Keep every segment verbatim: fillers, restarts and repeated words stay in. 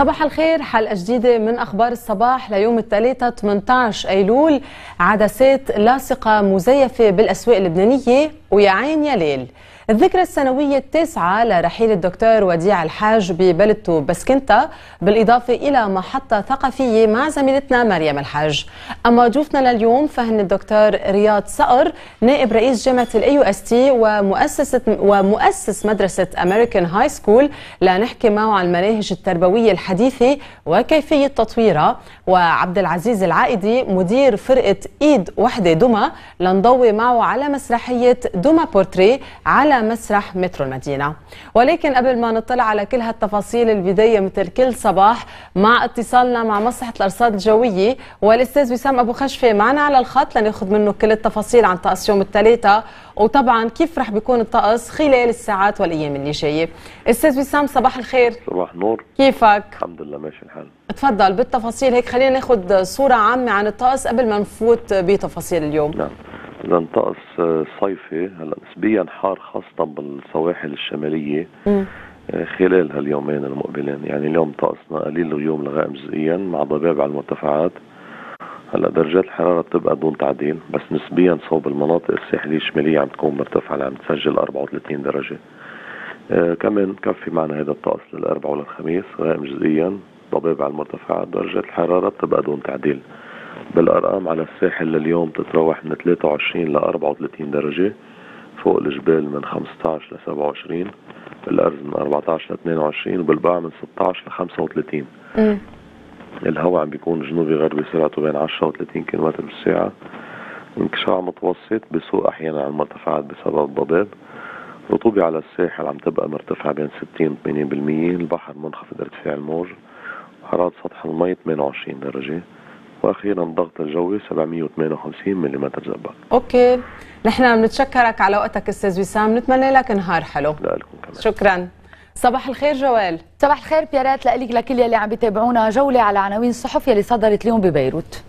صباح الخير، حلقة جديدة من أخبار الصباح ليوم الثلاثاء ثمانية عشر أيلول. عدسات لاصقة مزيفة بالأسواق اللبنانية ويا عين يا ليل. الذكرى السنوية التاسعة لرحيل الدكتور وديع الحاج ببلدته بسكنتا، بالإضافة إلى محطة ثقافية مع زميلتنا مريم الحاج. أما ضيوفنا لليوم فهن الدكتور رياض صقر، نائب رئيس جامعة الاي يو اس تي ومؤسسة ومؤسس مدرسة أمريكان هاي سكول، لنحكي معه عن المناهج التربوية الحديثة وكيفية تطويرها، وعبد العزيز العائدي مدير فرقة إيد وحدة دمى، لنضوي معه على مسرحية دمى بورتري على مسرح مترو المدينة. ولكن قبل ما نطلع على كل هالتفاصيل، البداية مثل كل صباح مع اتصالنا مع مصلحة الأرصاد الجوية والأستاذ وسام أبو خشفة معنا على الخط لناخذ منه كل التفاصيل عن طقس يوم الثلاثاء، وطبعا كيف رح بيكون الطقس خلال الساعات والأيام اللي جاية. أستاذ وسام صباح الخير. صباح نور. كيفك؟ الحمد لله ماشي الحال. تفضل بالتفاصيل هيك، خلينا ناخذ صورة عامة عن الطقس قبل ما نفوت بتفاصيل اليوم. نعم، إذا طقس صيفي هلا نسبيا حار خاصة بالسواحل الشمالية م. خلال هاليومين المقبلين. يعني اليوم طقسنا قليل الغيوم لغائم جزئيا مع ضباب على المرتفعات. هلا درجات الحرارة بتبقى دون تعديل، بس نسبيا صوب المناطق الساحلية الشمالية عم تكون مرتفعة، عم تسجل أربعة وثلاثين درجة. آه كمان كفي معنا هذا الطقس للأربعاء وللخميس، غائم جزئيا، ضباب على المرتفعات، درجات الحرارة بتبقى دون تعديل. بالأرقام على الساحل لليوم تتراوح من ثلاثة وعشرين ل أربعة وثلاثين درجة، فوق الجبال من خمسة عشر ل سبعة وعشرين، بالأرز من أربعة عشر ل اثنين وعشرين، وبالبقعة من ستة عشر ل خمسة وثلاثين. م. الهواء عم بيكون جنوبي غربي سرعته بين عشرة و ثلاثين كيلومتر بالساعة، انكشاع متوسط بسوء أحيانا على المرتفعات بسبب الضباب. رطوبة على الساحل عم تبقى مرتفعة بين ستين و ثمانين بالمية، البحر منخفض ارتفاع الموج، حرارة سطح المي ثمانية وعشرين درجة، واخيرا الضغط الجوي سبعمية وثمانية وخمسين ملم زبق. اوكي، نحن بنتشكرك على وقتك استاذ وسام، نتمنى لك نهار حلو. لكم كمان. شكرا. صباح الخير جوال. صباح الخير بيارات لك لكل يلي عم بيتابعونا. جولة على عناوين الصحف يلي صدرت اليوم ببيروت.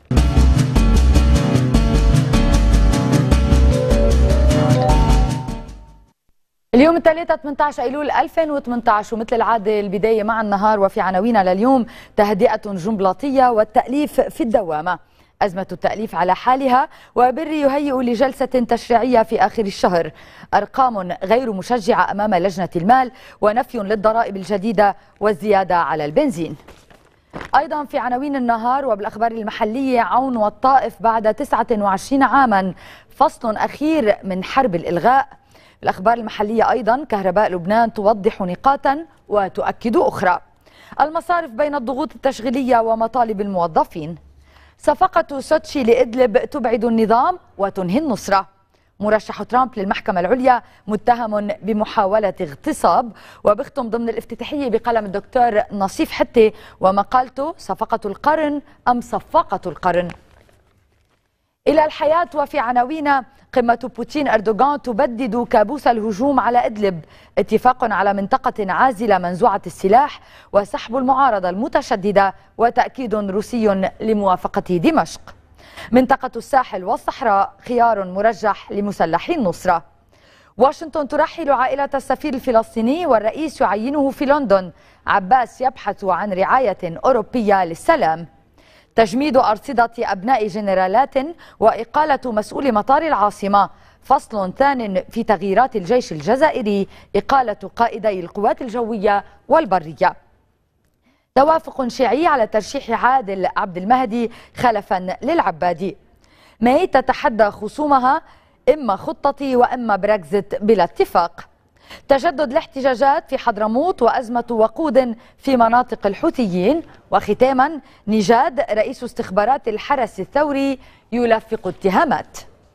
اليوم الثلاثاء ثمانية عشر أيلول ألفين وثمانية عشر، ومثل العادة البداية مع النهار وفي عناويننا لليوم: تهدئة جنبلاطية والتأليف في الدوامة، أزمة التأليف على حالها، وبري يهيئ لجلسة تشريعية في آخر الشهر، أرقام غير مشجعة أمام لجنة المال، ونفي للضرائب الجديدة والزيادة على البنزين. أيضا في عناوين النهار وبالأخبار المحلية: عون والطائف بعد تسعة وعشرين عاما، فصل أخير من حرب الإلغاء. الأخبار المحلية أيضا: كهرباء لبنان توضح نقاطا وتؤكد أخرى. المصارف بين الضغوط التشغيلية ومطالب الموظفين. صفقة سوتشي لإدلب تبعد النظام وتنهي النصرة. مرشح ترامب للمحكمة العليا متهم بمحاولة اغتصاب. وبختم ضمن الافتتاحية بقلم الدكتور نصيف حتي ومقالته: صفقة القرن أم صفقة القرن. إلى الحياة وفي عناوين: قمة بوتين أردوغان تبدد كابوس الهجوم على إدلب، اتفاق على منطقة عازلة منزوعة السلاح، وسحب المعارضة المتشددة، وتأكيد روسي لموافقة دمشق. منطقة الساحل والصحراء خيار مرجح لمسلحي النصرة. واشنطن ترحل عائلة السفير الفلسطيني والرئيس يعينه في لندن. عباس يبحث عن رعاية أوروبية للسلام. تجميد أرصدة أبناء جنرالات وإقالة مسؤول مطار العاصمة. فصل ثان في تغييرات الجيش الجزائري، إقالة قائدي القوات الجوية والبرية. توافق شيعي على ترشيح عادل عبد المهدي خلفا للعبادي. ماي تتحدى خصومها: إما خطتي وإما بريكزيت بلا اتفاق. تجدد الاحتجاجات في حضرموت وأزمة وقود في مناطق الحوثيين. وختاما: نجاد رئيس استخبارات الحرس الثوري يلفق اتهامات.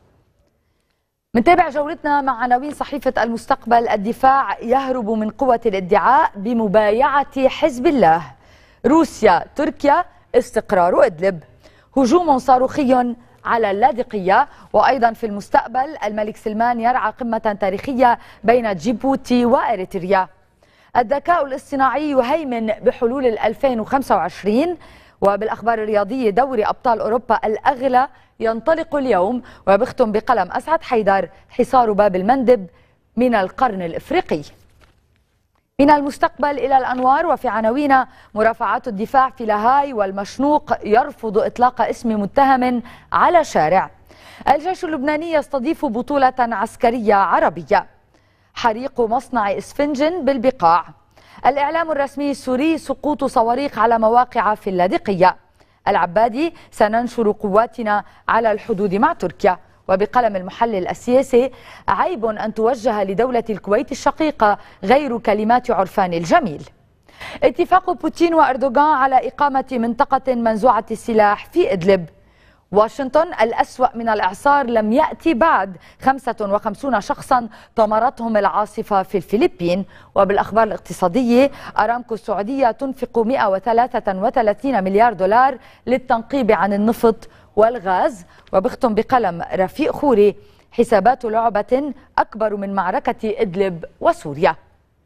منتابع جولتنا مع عناوين صحيفة المستقبل: الدفاع يهرب من قوة الادعاء بمبايعة حزب الله. روسيا تركيا استقرار إدلب. هجوم صاروخي على اللاذقية. وأيضا في المستقبل: الملك سلمان يرعى قمة تاريخية بين جيبوتي وإريتريا. الذكاء الاصطناعي يهيمن بحلول ألفين وخمسة وعشرين. وبالأخبار الرياضية: دوري أبطال أوروبا الأغلى ينطلق اليوم. وبختم بقلم أسعد حيدر: حصار باب المندب من القرن الإفريقي. من المستقبل إلى الأنوار وفي عناوين: مرافعات الدفاع في لاهاي والمشنوق يرفض إطلاق اسم متهم على شارع. الجيش اللبناني يستضيف بطولة عسكرية عربية. حريق مصنع إسفنج بالبقاع. الإعلام الرسمي السوري: سقوط صواريخ على مواقع في اللاذقية. العبادي: سننشر قواتنا على الحدود مع تركيا. وبقلم المحلل السياسي: عيب أن توجه لدولة الكويت الشقيقة غير كلمات عرفان الجميل. اتفاق بوتين وأردوغان على إقامة منطقة منزوعة السلاح في إدلب. واشنطن: الأسوأ من الإعصار لم يأتي بعد، خمسة وخمسين شخصا طمرتهم العاصفة في الفلبين. وبالأخبار الاقتصادية: أرامكو السعودية تنفق مئة وثلاثة وثلاثين مليار دولار للتنقيب عن النفط والغاز. وبختم بقلم رفيق خوري: حسابات لعبة أكبر من معركة إدلب وسوريا.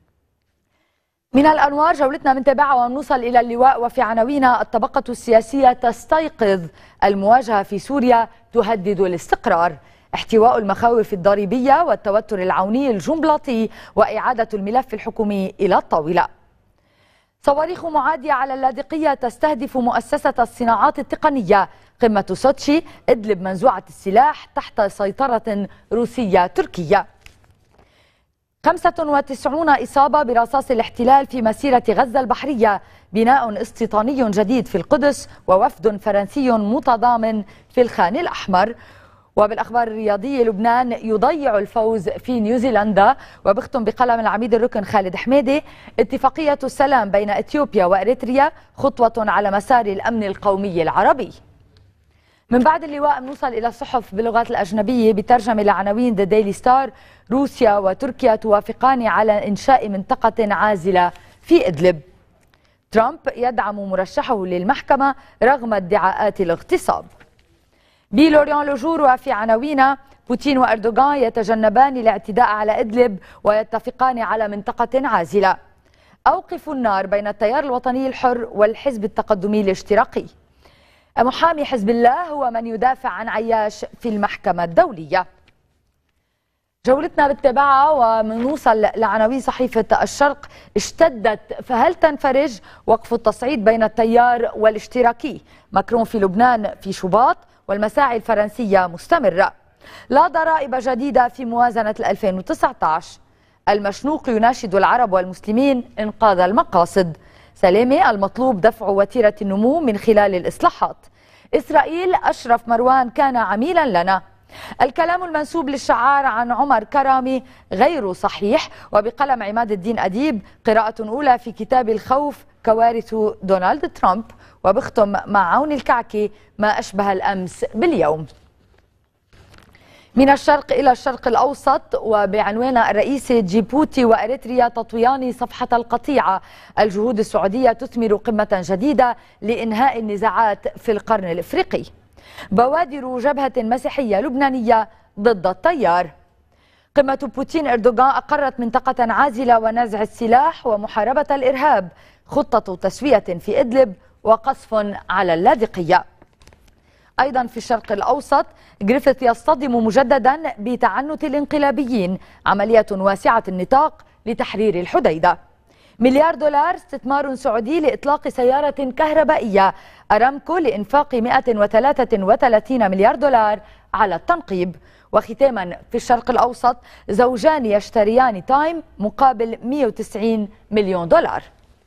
من الأنوار جولتنا بنتابعها ونوصل إلى اللواء وفي عناوين: الطبقة السياسية تستيقظ، المواجهة في سوريا تهدد الاستقرار. احتواء المخاوف الضريبية والتوتر العوني الجنبلاطي وإعادة الملف الحكومي إلى الطاولة. صواريخ معادية على اللاذقية تستهدف مؤسسة الصناعات التقنية. قمة سوتشي: إدلب منزوعة السلاح تحت سيطرة روسية تركية. خمسة وتسعين إصابة برصاص الاحتلال في مسيرة غزة البحرية. بناء استيطاني جديد في القدس ووفد فرنسي متضامن في الخان الأحمر. وبالأخبار الرياضية: لبنان يضيع الفوز في نيوزيلندا. وبختم بقلم العميد الركن خالد حميدي: اتفاقية السلام بين إثيوبيا وإريتريا خطوة على مسار الأمن القومي العربي. من بعد اللواء بنوصل إلى الصحف باللغات الأجنبية بترجمة لعناوين ذا ديلي ستار: روسيا وتركيا توافقان على إنشاء منطقة عازلة في إدلب. ترامب يدعم مرشحه للمحكمة رغم ادعاءات الاغتصاب. بلوريان لوجور وفي عناوين: بوتين وأردوغان يتجنبان الاعتداء على إدلب ويتفقان على منطقة عازلة. أوقف النار بين التيار الوطني الحر والحزب التقدمي الاشتراكي. محامي حزب الله هو من يدافع عن عياش في المحكمة الدولية. جولتنا بالتبعة ومنوصل لعناوين صحيفة الشرق: اشتدت فهل تنفرج؟ وقف التصعيد بين التيار والاشتراكي. ماكرون في لبنان في شباط والمساعي الفرنسية مستمرة. لا ضرائب جديدة في موازنة ألفين وتسعة عشر. المشنوق يناشد العرب والمسلمين إنقاذ المقاصد. سلامة: المطلوب دفع وتيرة النمو من خلال الإصلاحات. إسرائيل: أشرف مروان كان عميلا لنا. الكلام المنسوب للشعار عن عمر كرامي غير صحيح. وبقلم عماد الدين أديب: قراءة أولى في كتاب الخوف كوارث دونالد ترامب. وبختم مع عون الكعكي: ما أشبه الأمس باليوم. من الشرق إلى الشرق الأوسط وبعنوان الرئيسي: جيبوتي وإريتريا تطويان صفحة القطيعة. الجهود السعودية تثمر قمة جديدة لإنهاء النزاعات في القرن الإفريقي. بوادر جبهة مسيحية لبنانية ضد التيار. قمة بوتين أردوغان أقرت منطقة عازلة ونزع السلاح ومحاربة الإرهاب. خطة تسوية في إدلب وقصف على اللاذقية. أيضا في الشرق الأوسط: جريفيث يصطدم مجددا بتعنت الانقلابيين. عملية واسعة النطاق لتحرير الحديدة. مليار دولار استثمار سعودي لإطلاق سيارة كهربائية. أرامكو لإنفاق مئة وثلاثة وثلاثين مليار دولار على التنقيب. وختاما في الشرق الأوسط: زوجان يشتريان تايم مقابل مئة وتسعين مليون دولار.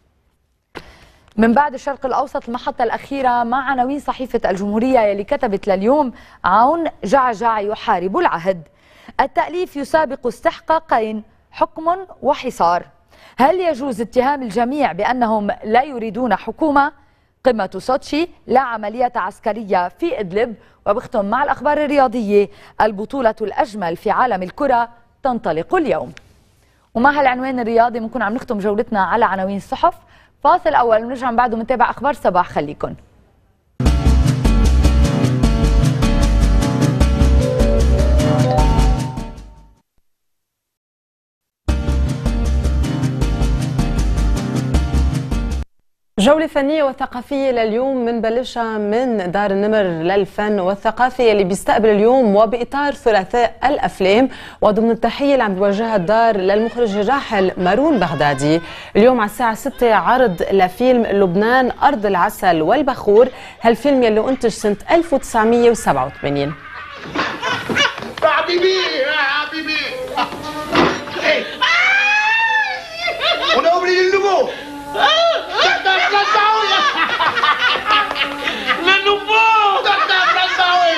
من بعد الشرق الأوسط المحطة الأخيرة مع عناوين صحيفة الجمهورية يلي كتبت لليوم: عون جعجع يحارب العهد. التأليف يسابق استحقاقين، حكم وحصار. هل يجوز اتهام الجميع بأنهم لا يريدون حكومة؟ قمة سوتشي: لا عملية عسكرية في إدلب. وبختم مع الأخبار الرياضية: البطولة الأجمل في عالم الكرة تنطلق اليوم. ومع هالعنوان الرياضي بنكون عم نختم جولتنا على عناوين الصحف. فاصل أول ونرجع من بعده نتابع أخبار صباح. خليكن. جولة فنية وثقافية لليوم منبلشها من دار النمر للفن والثقافة اللي بيستقبل اليوم وبإطار ثلاثاء الأفلام وضمن التحية اللي عم بيوجهها الدار للمخرج الراحل مارون بغدادي. اليوم على الساعة ستة عرض لفيلم لبنان أرض العسل والبخور، هالفيلم يلي أنتج سنة ألف وتسعمية وسبعة وثمانين. حبيبي يا حبيبي ونوبري للنمو دكتور فرنساوي للنمو دكتور فرنساوي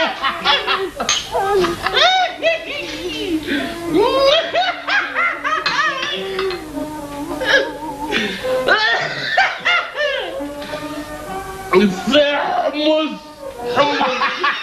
حمص حمص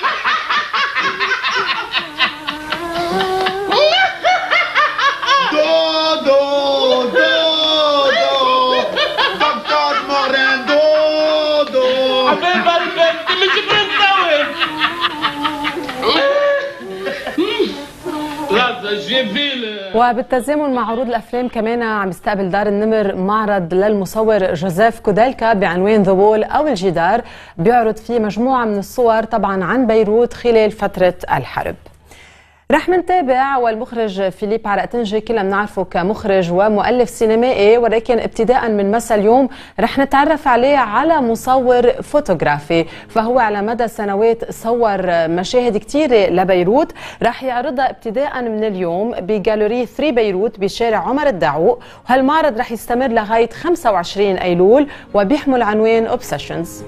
وبالتزامن مع عروض الافلام كمان عم يستقبل دار النمر معرض للمصور جوزيف كوديلكا بعنوان ذا وول او الجدار، بيعرض فيه مجموعه من الصور طبعا عن بيروت خلال فتره الحرب. رح منتابع والمخرج فيليب عرقتنجي كلنا بنعرفه كمخرج ومؤلف سينمائي، ولكن ابتداء من مساء اليوم رح نتعرف عليه على مصور فوتوغرافي، فهو على مدى سنوات صور مشاهد كثيره لبيروت، رح يعرضها ابتداء من اليوم بجاليري ثري بيروت بشارع عمر الدعوق، وهالمعرض رح يستمر لغايه خمسة وعشرين ايلول وبيحمل عنوان اوبسيشنز.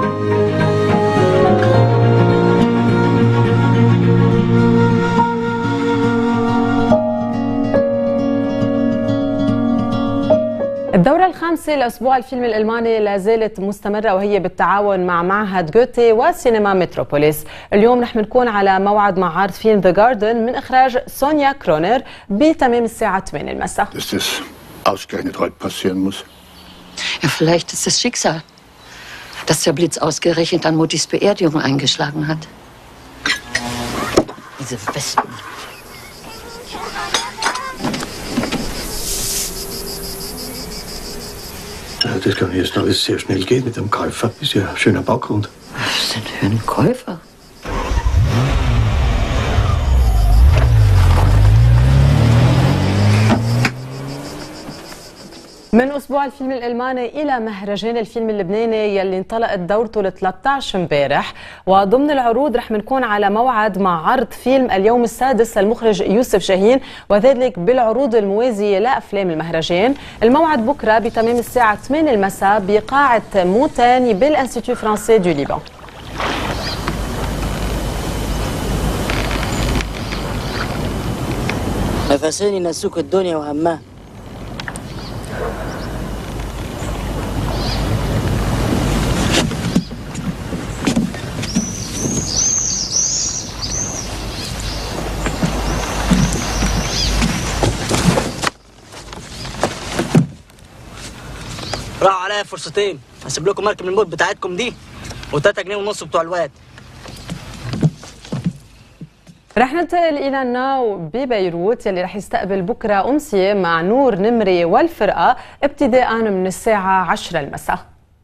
الدورة الخامسة لأسبوع الفيلم الألماني لا زالت مستمرة، وهي بالتعاون مع معهد جوتي وسينما متروبوليس. اليوم رح نكون على موعد مع عرض فيلم The Garden من إخراج سونيا كرونر بتمام الساعة ثمانية المساء. Dass das ausgerechnet heute passieren muss. Ja, vielleicht ist es Schicksal, dass der Blitz ausgerechnet an Muttis Beerdigung eingeschlagen hat. Diese Wespen. Das kann jetzt alles sehr schnell gehen mit dem Käufer. Ist ja ein schöner Baugrund. Was ist denn für ein Käufer? من أسبوع الفيلم الألماني إلى مهرجان الفيلم اللبناني يلي انطلقت دورته ل ثلاثة عشر امبارح، وضمن العروض رح نكون على موعد مع عرض فيلم اليوم السادس للمخرج يوسف شاهين، وذلك بالعروض الموازية لأفلام المهرجان. الموعد بكرة بتمام الساعة ثمانية المساء بقاعة مونتاني بالانستيتو فرانسي دو ليبان. نفساني نسوك الدنيا وهمها. راحوا عليا فرصتين، هسيب لكم مركب الموت بتاعتكم دي وتلاتة جنيه ونص بتوع الواد. رح ننتقل إلى الناو ببيروت يلي رح يستقبل بكرة أمسية مع نور نمري والفرقة ابتداء من الساعة عشرة المساء.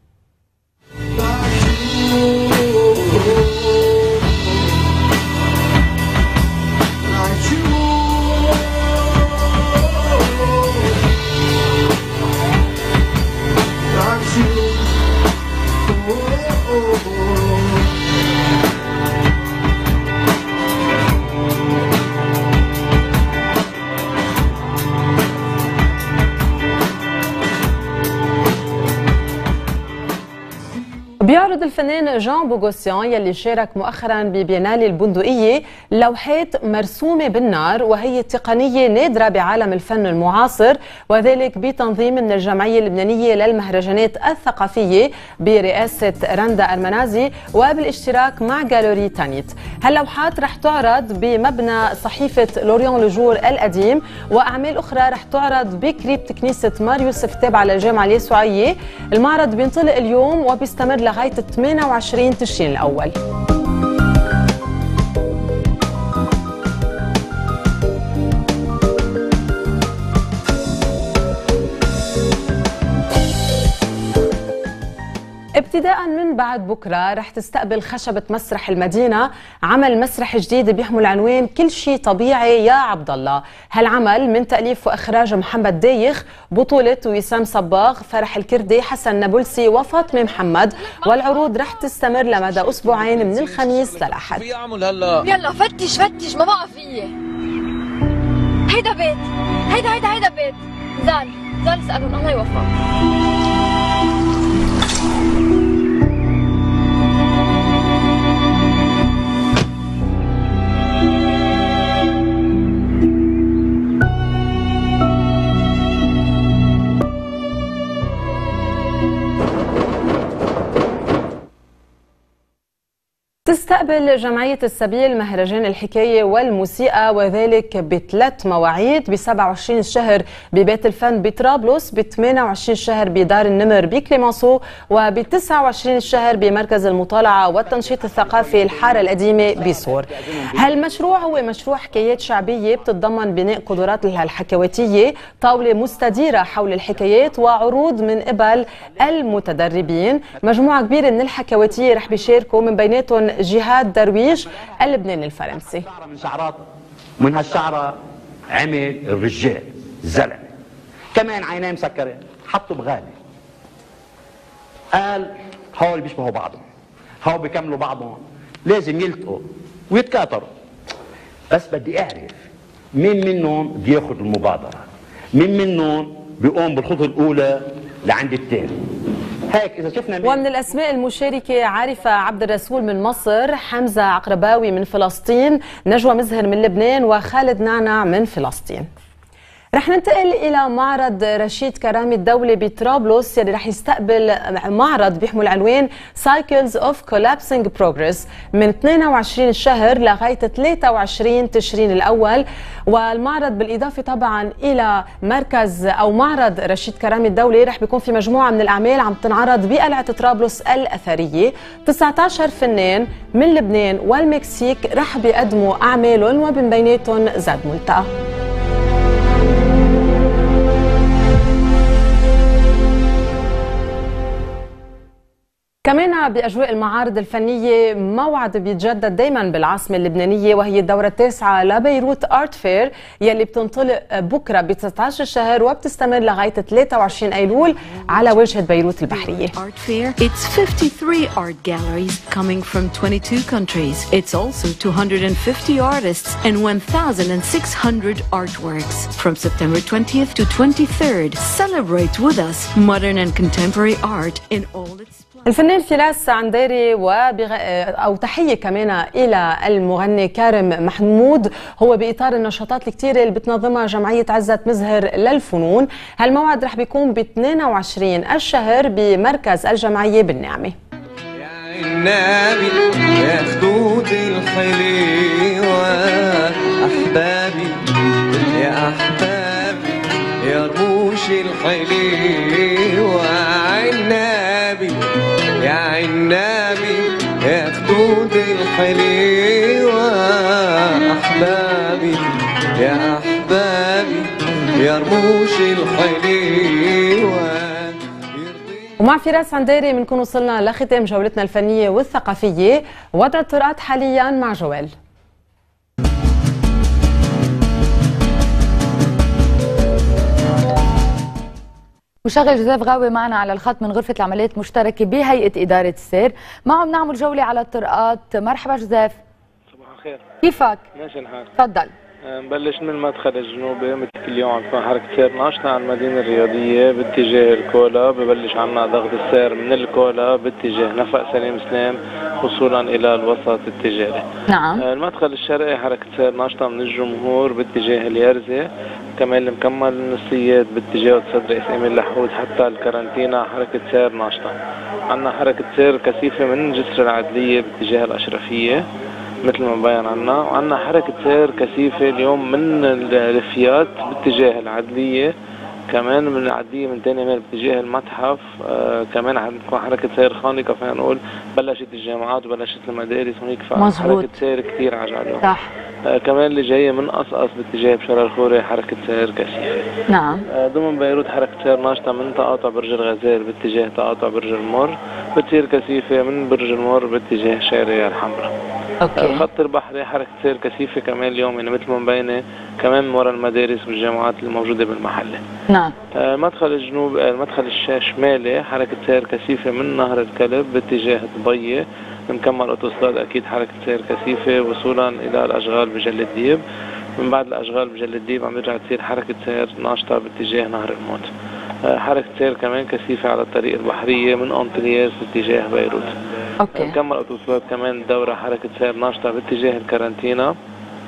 بيعرض الفنان جان بوغوسيان يلي شارك مؤخرا ببينالي البندقية لوحات مرسومة بالنار، وهي تقنية نادرة بعالم الفن المعاصر، وذلك بتنظيم من الجمعية اللبنانية للمهرجانات الثقافية برئاسة رندا أرمنازي وبالاشتراك مع جاليري تانيت. هاللوحات رح تعرض بمبنى صحيفة لوريون لجور القديم، وأعمال أخرى رح تعرض بكريبت كنيسة مار يوسف التابعة للجامعة اليسوعية. المعرض بينطلق اليوم وبيستمر لغاية ثمانية وعشرين تشرين الأول. ابتداء من بعد بكرة رح تستقبل خشبة مسرح المدينة عمل مسرح جديد بيحمل عنوان كل شيء طبيعي يا عبد الله. هالعمل من تأليف وإخراج محمد دايخ، بطولة وسام صباغ، فرح الكردي، حسن نابلسي وفاطمة محمد. والعروض رح تستمر لمدى أسبوعين من الخميس للأحد. يلا فتش فتش ما بقى فيي. هيدا بيت هيدا هيدا هيدا بيت زال زال اسألهم الله يوفقك. تستقبل جمعية السبيل مهرجان الحكاية والموسيقى، وذلك بثلاث مواعيد: ب سبعة وعشرين الشهر ببيت الفن بطرابلس، ب ثمانية وعشرين الشهر بدار النمر بكليمانسو، وب تسعة وعشرين الشهر بمركز المطالعة والتنشيط الثقافي الحارة القديمة بصور. هالمشروع هو مشروع حكايات شعبية بتتضمن بناء قدرات الحكواتية، طاولة مستديرة حول الحكايات وعروض من قبل المتدربين. مجموعة كبيرة من الحكواتية رح بيشاركوا، من بيناتهم جهاد درويش اللبناني الفرنسي. من شعرات من هالشعره عمل الرجال زلمه كمان عينيه مسكره حطوا بغالي، قال هول بيشبهوا بعضهم، هول بيكملوا بعضهم، لازم يلتقوا ويتكاثروا. بس بدي اعرف مين منهم بياخذ المبادره، مين منهم بيقوم بالخطوه الاولى لعند الثاني. هيك إذا شفنا. ومن الأسماء المشاركة عارفة عبد الرسول من مصر، حمزة عقرباوي من فلسطين، نجوى مزهر من لبنان، وخالد نعنع من فلسطين. رح ننتقل إلى معرض رشيد كرامي الدولي بطرابلس، يلي رح يستقبل معرض بيحمل عنوان Cycles of Collapsing Progress من اثنين وعشرين الشهر لغاية ثلاثة وعشرين تشرين الأول. والمعرض بالإضافة طبعا إلى مركز أو معرض رشيد كرامي الدولي رح بيكون في مجموعة من الأعمال عم تنعرض بقلعة طرابلس الأثرية. تسعة عشر فنان من لبنان والمكسيك رح بيقدموا أعمالهم، ومن بيناتهم زاد ملتقى. كمان بأجواء المعارض الفنية موعد بيتجدد دايما بالعاصمة اللبنانية، وهي الدورة التاسعة لبيروت آرت فير يلي بتنطلق بكرة ب تسعة عشر الشهر وبتستمر لغاية ثلاثة وعشرين أيلول على واجهة بيروت البحرية. Art Fair. It's fifty-three art galleries coming from twenty-two countries. It's also two hundred fifty artists and one thousand six hundred artworks. From September twentieth to twenty-third, celebrate with us modern and contemporary art in all its الفنان فراس عنداري وبغ... أو تحية كمان إلى المغني كارم محمود، هو بإطار النشاطات الكتيرة اللي بتنظمها جمعية عزة مزهر للفنون. هالموعد رح بيكون ب اثنين وعشرين الشهر بمركز الجمعية بالنعمة. يا النبي يا خدود الحليوة أحبابي يا أحبابي يا رموش الحليوة عنابي يا عنابي يا خدود الحليوة أحبابي يا أحبابي يا رموش الحليوة. ومع فراس عنداري بنكون وصلنا لختام جولتنا الفنية والثقافية. وضع الطرقات حاليا مع جوال. مشغل جوزيف غاوي معنا على الخط من غرفة العمليات المشتركة بهيئة إدارة السير، معه بنعمل جولة على الطرقات. مرحبا جوزيف. صباح الخير. كيفك؟ ماشي الحال. تفضل. نبلش من المدخل الجنوبي، مثل كل يوم عم تكون حركة سير ناشطة على المدينة الرياضية باتجاه الكولا. ببلش عنا ضغط السير من الكولا باتجاه نفق سليم سلام وصولا إلى الوسط التجاري. نعم. المدخل الشرقي حركة سير ناشطة من الجمهور باتجاه اليرزة، كمان المكمل النصيات باتجاه صدر إسامي اللحود حتى الكارنتينا حركة سير ناشطة. عنا حركة سير كثيفة من جسر العدلية باتجاه الأشرفية مثل ما بين عنا، وعنا حركة سير كثيفة اليوم من الرفيات باتجاه العدلية كمان من العدية من تاني ميل باتجاه المتحف آه كمان عندكم حركة سير خانقة، فينا نقول بلشت الجامعات وبلشت المدارس هونيك، فحركة سير كتير عجلة. صح. آه كمان اللي جاية من قصقص باتجاه بشارع الخوري حركة سير كثيفة. نعم. آه ضمن بيروت حركة سير ناشطة من تقاطع برج الغزال باتجاه تقاطع برج المر، بتصير كثيفة من برج المر باتجاه شارع الحمراء. اوكي. الخط البحري حركة سير كثيفة كمان اليوم، يعني مثل ما مبينة كمان من وراء المدارس والجامعات الموجودة بالمحلة. نعم. آه مدخل الجنوب آه المدخل الشمالي حركة سير كثيفة من نهر الكلب باتجاه دبي، مكمل اوتوستراد اكيد حركة سير كثيفة وصولا الى الاشغال بجل الديب. من بعد الاشغال بجل الديب عم يرجع تصير حركة سير ناشطة باتجاه نهر الموت. آه حركة سير كمان كثيفة على الطريق البحرية من أنطلياس باتجاه بيروت. اوكي. مكمل اوتوستراد كمان الدورة حركة سير ناشطة باتجاه الكارنتينا،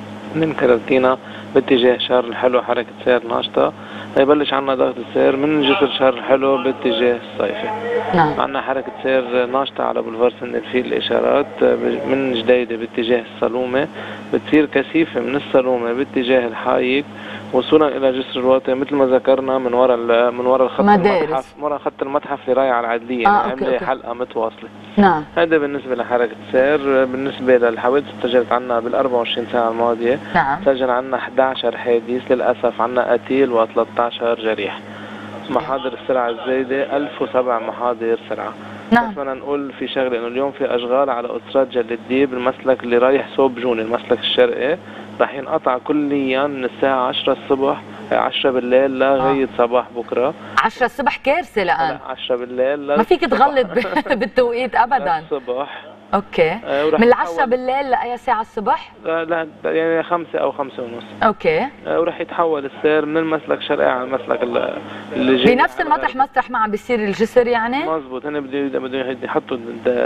من كارنتينا باتجاه شهر الحلو حركة سير ناشطة. يبلش عنا ضغط السير من جسر شهر الحلو باتجاه الصيفي. نعم. عنا حركة سير ناشطة على بولفار سن الفيل الإشارات من جديدة باتجاه الصالومة، بتصير كثيفة من الصالومة باتجاه الحايق وصولا إلى جسر الواطي مثل ما ذكرنا من وراء من وراء خط المتحف، من وراء خط المتحف اللي رايح على العدلية. آه يعني عملي حلقة متواصلة. نعم. هذا بالنسبة لحركة سير. بالنسبة للحوادث سجلت عنا بال أربعة وعشرين ساعة الماضية. نعم. سجل عنا إحدى عشر حادث، للأسف عنا قتيل وثلاثة عشر جريح. محاضر السرعة الزايدة ألف وسبع محاضر سرعة. نعم. بس بدنا نقول في شغلة إنه اليوم في أشغال على أوتوستراد جل الديب، المسلك اللي رايح صوب جوني المسلك الشرقي راح ينقطع كليا من الساعة عشرة الصبح عشرة بالليل لغاية آه. صباح بكرة. عشرة الصبح كارثة الآن. عشرة بالليل ما فيك تغلط بالتوقيت أبدا. الصبح. اوكي. آه من العشرة بالليل لأي ساعة الصبح؟ لا, لا يعني خمسة أو خمسة ونص. اوكي. آه وراح يتحول السير من المسلك الشرقي على المسلك اللي جاي بنفس المطرح مسرح ما عم بيصير الجسر يعني؟ مزبوط. هن بدهم بدهم يحطوا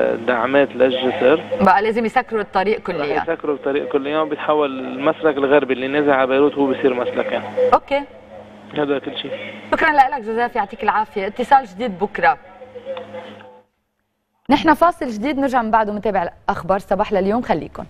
دعمات للجسر، بقى لازم يسكروا الطريق كليا. يسكروا الطريق كليا وبيتحول المسلك الغربي اللي نازل على بيروت هو بيصير مسلكين. اوكي. هذا كل شيء. شكرا لك جوزيف، يعطيك العافية. اتصال جديد بكرة. نحن فاصل جديد نرجع من بعده نتابع اخبار صباح لليوم، خليكم.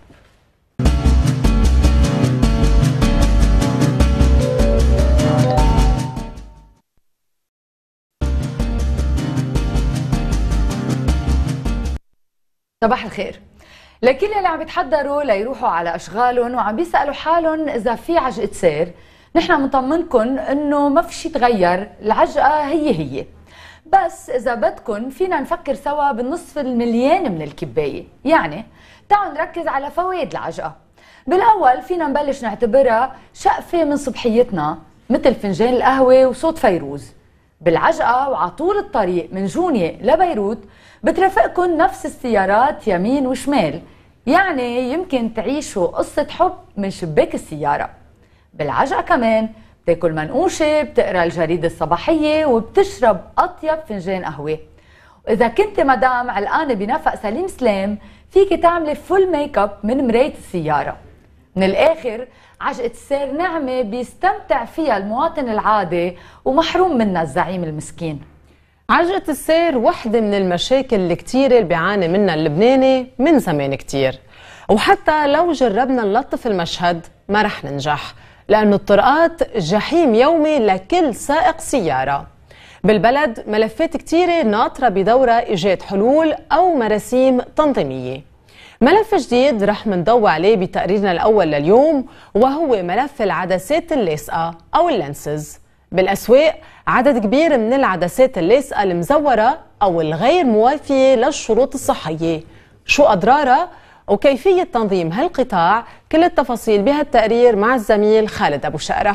صباح الخير لكل اللي عم يتحضروا ليروحوا على اشغالهم وعم بيسالوا حالهم اذا في عجقه سير. نحن بنطمنكم انه ما في شيء تغير، العجقه هي هي، بس إذا بدكن فينا نفكر سوا بالنصف المليان من الكباية. يعني تعالوا نركز على فوائد العجقة. بالأول فينا نبلش نعتبرها شقفة من صبحيتنا مثل فنجان القهوة وصوت فيروز. بالعجقة وعطول الطريق من جونية لبيروت بترافقكن نفس السيارات يمين وشمال، يعني يمكن تعيشوا قصة حب من شباك السيارة. بالعجقة كمان بتاكل منقوشة، بتقرا الجريدة الصباحية وبتشرب أطيب فنجان قهوة. وإذا كنت مدام علقانة بنفق سليم سلام فيك تعملي فول ميك اب من مراية السيارة. من الآخر عجقة السير نعمة بيستمتع فيها المواطن العادي ومحروم منها الزعيم المسكين. عجقة السير وحدة من المشاكل اللي كتير اللي بيعاني منها اللبناني من زمان كتير، وحتى لو جربنا نلطف المشهد ما رح ننجح، لأن الطرقات جحيم يومي لكل سائق سيارة. بالبلد ملفات كتيرة ناطرة بدورة إيجاد حلول أو مراسيم تنظيمية. ملف جديد رح منضوي عليه بتقريرنا الأول لليوم، وهو ملف العدسات اللاصقة أو اللينسز. بالأسواق عدد كبير من العدسات اللاصقة المزورة أو الغير موافية للشروط الصحية. شو أضرارها وكيفية تنظيم هالقطاع؟ كل التفاصيل بهالتقرير مع الزميل خالد أبو شقرة.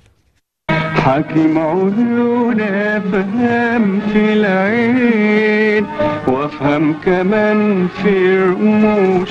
حكيم عيوني فهم في العين وافهم كمان في رموش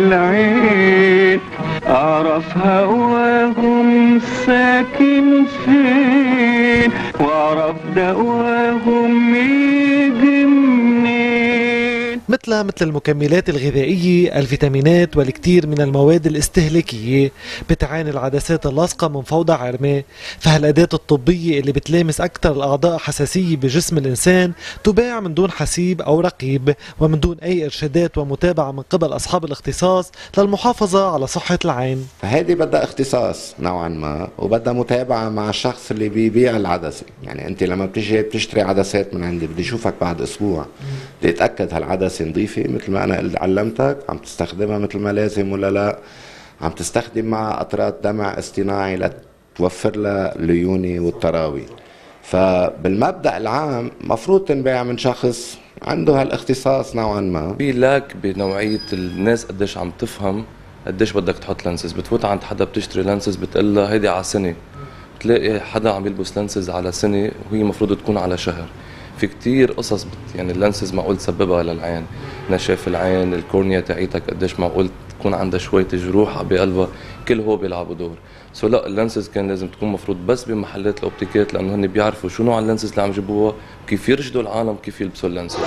العين، اعرف هواهم ساكن فين واعرف دواهم يجي منين. مثلها مثل المكملات الغذائية، الفيتامينات والكثير من المواد الاستهلاكية. بتعاني العدسات اللاصقة من فوضى عرمة، فهالأداة الطبية اللي بتلامس أكثر الأعضاء حساسية بجسم الإنسان تباع من دون حسيب أو رقيب ومن دون أي إرشادات ومتابعة من قبل أصحاب الاختصاص للمحافظة على صحة العين. فهذه بدها اختصاص نوعا ما، وبدها متابعة مع الشخص اللي بيبيع العدسة. يعني أنت لما بتيجي بتشتري عدسات من عندي بدي أشوفك بعد أسبوع تتأكد هالعدسة نظيفة مثل ما أنا علمتك، عم تستخدمها مثل ما لازم ولا لا، عم تستخدم مع قطرات دمع اصطناعي لتوفر لها الليونة والتراوي. فبالمبدأ العام مفروض تنباع من شخص عنده هالاختصاص نوعا ما. في لاك بنوعية الناس قديش عم تفهم قديش بدك تحط لانسز. بتفوت عند حدا بتشتري لانسز بتقول له هيدي على سنة، بتلاقي حدا عم يلبس لانسز على سنة وهي المفروض تكون على شهر. في كتير قصص بت يعني اللانسز معقول تسببها للعين، نشاف العين، الكورنيا تاعيتك قديش معقول تكون عندها شوية جروح بقلبها، كل هو بيلعبوا دور. سو لا اللانسز كان لازم تكون مفروض بس بمحلات الاوبتيكات، لانه هن بيعرفوا شو نوع اللانسز اللي عم يجيبوها، كيف يرشدوا العالم كيف يلبسوا اللانسز.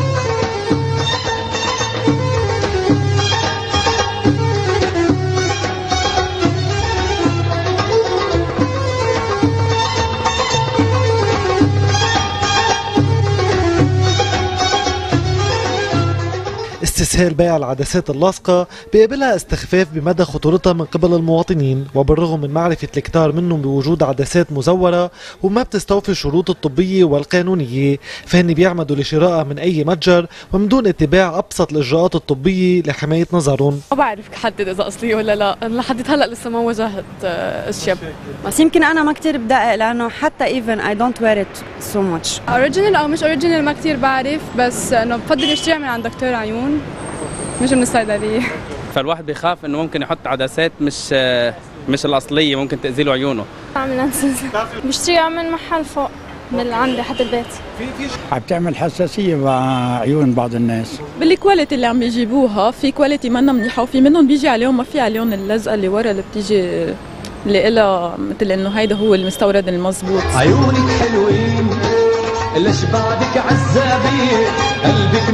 استسهال بيع العدسات اللاصقة بيقابلها استخفاف بمدى خطورتها من قبل المواطنين، وبالرغم من معرفة الكثار منهم بوجود عدسات مزورة وما بتستوفي الشروط الطبية والقانونية، فهن بيعمدوا لشرائها من أي متجر ومن دون اتباع أبسط الإجراءات الطبية لحماية نظرهم. ما بعرف حدد إذا أصلية ولا لا، لحد هلا لسه ما واجهت الشاب، بس يمكن أنا ما كتير بدقق لأنه حتى even I don't wear it so much. Original أو مش original ما كتير بعرف، بس إنه بفضل اشتريها من عند دكتور عيون مش من الصيدلية. فالواحد بيخاف انه ممكن يحط عدسات مش مش الاصليه، ممكن تاذي له عيونه. بعمل لانسز بشتريها من محل فوق من عندي حد البيت. عم تعمل حساسيه بعيون بعض الناس. بالكواليتي اللي عم يجيبوها في كواليتي منا منيحه، وفي منهم بيجي عليهم ما في عليهم اللزقه اللي ورا اللي بتيجي اللي إلها مثل انه هيدا هو المستورد المضبوط. عيونك حلوين ليش بعدك عزابين، قلبك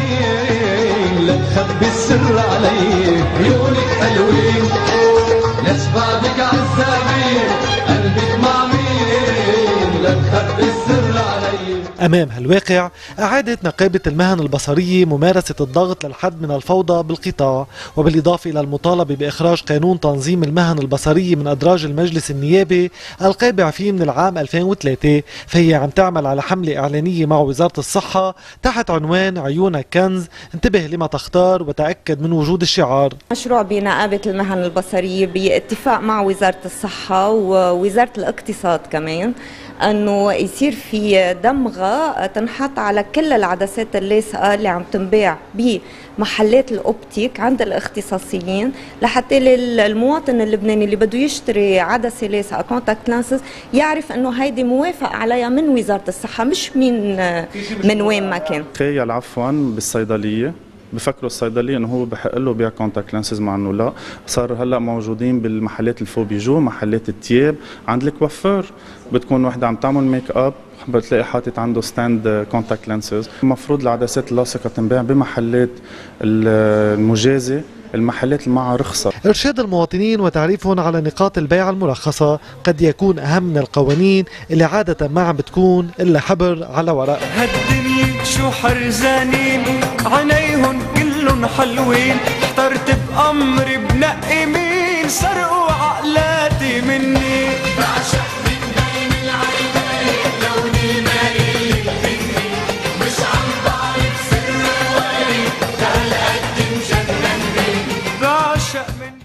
معمين لا تخبي السر علي. عيونك حلوين ليش بعدك عزابين، قلبك معمين لا تخبي السر علي. أمام هالواقع أعادت نقابة المهن البصرية ممارسة الضغط للحد من الفوضى بالقطاع، وبالإضافة إلى المطالبة بإخراج قانون تنظيم المهن البصرية من أدراج المجلس النيابي القابع فيه من العام ألفين وثلاثة، فهي عم تعمل على حملة إعلانية مع وزارة الصحة تحت عنوان عيونك كنز، انتبه لما تختار وتأكد من وجود الشعار. مشروع بنقابة المهن البصرية باتفاق مع وزارة الصحة ووزارة الاقتصاد كمان، انه يصير في دمغه تنحط على كل العدسات اللاصقه اللي عم تنباع بمحلات الاوبتيك عند الاختصاصيين، لحتى المواطن اللبناني اللي بده يشتري عدسه لاصقه كونتاكت لانسز يعرف انه هيدي موافق عليها من وزاره الصحه مش من من وين ما كان. تخيل عفوا بالصيدليه بفكروا الصيدلي انه هو بحق له بيع كونتاكت لانسز، مع انه لا، صار هلا موجودين بالمحلات الفوبيجو، محلات التياب، عند الكوافير بتكون وحده عم تعمل ميك اب بتلاقي حاطط عنده ستاند كونتاكت لانسز. المفروض العدسات اللاصقه تنباع بمحلات المجازه، المحلات اللي معها رخصة. إرشاد المواطنين وتعريفهم على نقاط البيع المرخصة قد يكون أهم من القوانين اللي عادة ما عم بتكون إلا حبر على ورق. هالدنيا شو حرزانين عينيهم كلهم حلوين، احترت بأمري بنقي مين سرقوا عقلاتي مني. بعشق من بين العينين لوني مايل للبني، مش عم بعرف سر وين هالقد مجنني. بعشق من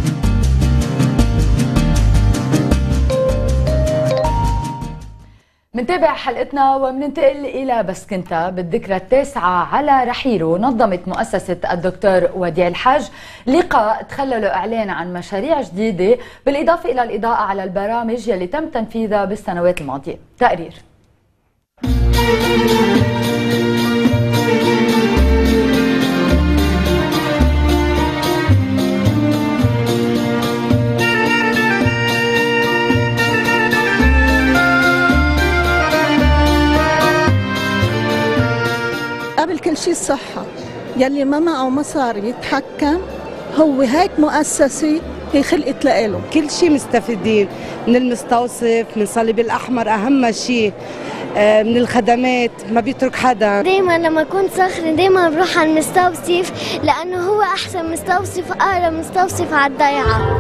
منتابع حلقتنا ومننتقل إلى بسكنتا. بالذكرى التاسعة على رحيله نظمت مؤسسة الدكتور وديع الحاج لقاء تخلله إعلان عن مشاريع جديدة بالإضافة إلى الإضاءة على البرامج يلي تم تنفيذها بالسنوات الماضية. تقرير. قبل كل شيء الصحة، يلي ما معه مصاري يتحكم، هو هيك مؤسسة هي خلقت لإله. كل شيء مستفيدين من المستوصف، من الصليب الأحمر، أهم شيء من الخدمات، ما بيترك حدا. دايما لما كنت صاخرة دايما بروح على المستوصف لأنه هو أحسن مستوصف وأقرب مستوصف على الضيعة.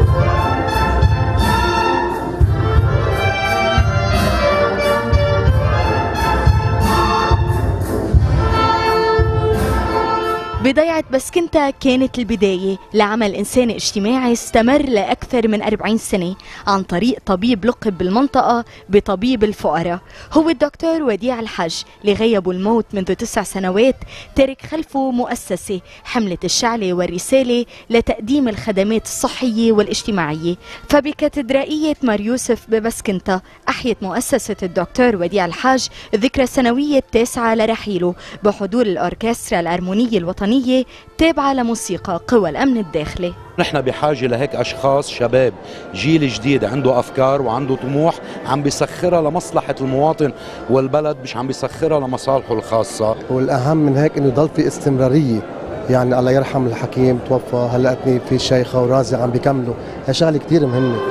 بضيعة بسكنتا كانت البداية لعمل إنساني اجتماعي استمر لأكثر من أربعين سنة عن طريق طبيب لقب بالمنطقة بطبيب الفقراء، هو الدكتور وديع الحج اللي غيبوا الموت منذ تسع سنوات. ترك خلفه مؤسسة حملت الشعلة والرسالة لتقديم الخدمات الصحية والاجتماعية. فبكاتدرائية مار يوسف ببسكنتا أحيت مؤسسة الدكتور وديع الحج الذكرى السنوية التاسعة لرحيله بحضور الأوركسترا الأرمونية الوطنية تابعة لموسيقى قوى الأمن الداخلي. نحن بحاجة لهيك أشخاص شباب، جيل جديد عنده أفكار وعنده طموح عم بيسخرها لمصلحة المواطن والبلد، مش عم بيسخرها لمصالحه الخاصة. والأهم من هيك إنه يضل في استمرارية، يعني الله يرحم الحكيم توفى، هلأتني في شيخة ورازي عم بيكملوا، هي شغلة كتير مهمة.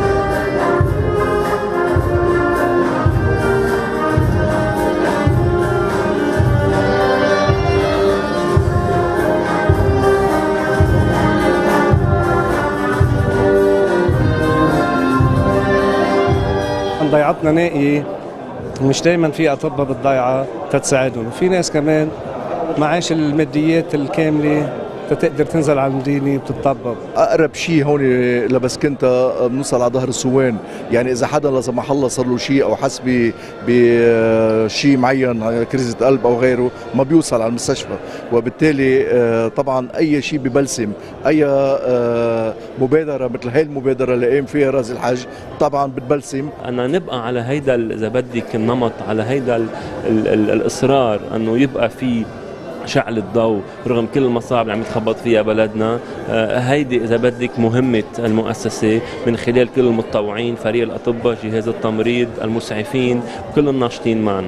ضيعتنا نائية مش دايما في اطباء بالضيعه تتساعدهم، وفي ناس كمان معاش الماديات الكامله تقدر تنزل على المدينه وتتطبب. اقرب شيء هون لبسكنتا بنوصل على ظهر السوان، يعني اذا حدا لا سمح الله صار له شيء او حس بشيء معين كريزة قلب او غيره ما بيوصل على المستشفى، وبالتالي طبعا اي شيء ببلسم، اي مبادره مثل هاي المبادره اللي قام فيها رازي الحج طبعا بتبلسم. أن نبقى على هيدا اذا بدك النمط، على هيدا ال ال ال الاصرار انه يبقى في شعل الضوء رغم كل المصاعب اللي عم يتخبط فيها بلدنا. هيدي اذا بدك مهمه المؤسسه من خلال كل المتطوعين، فريق الاطباء، جهاز التمريض، المسعفين، وكل الناشطين معنا.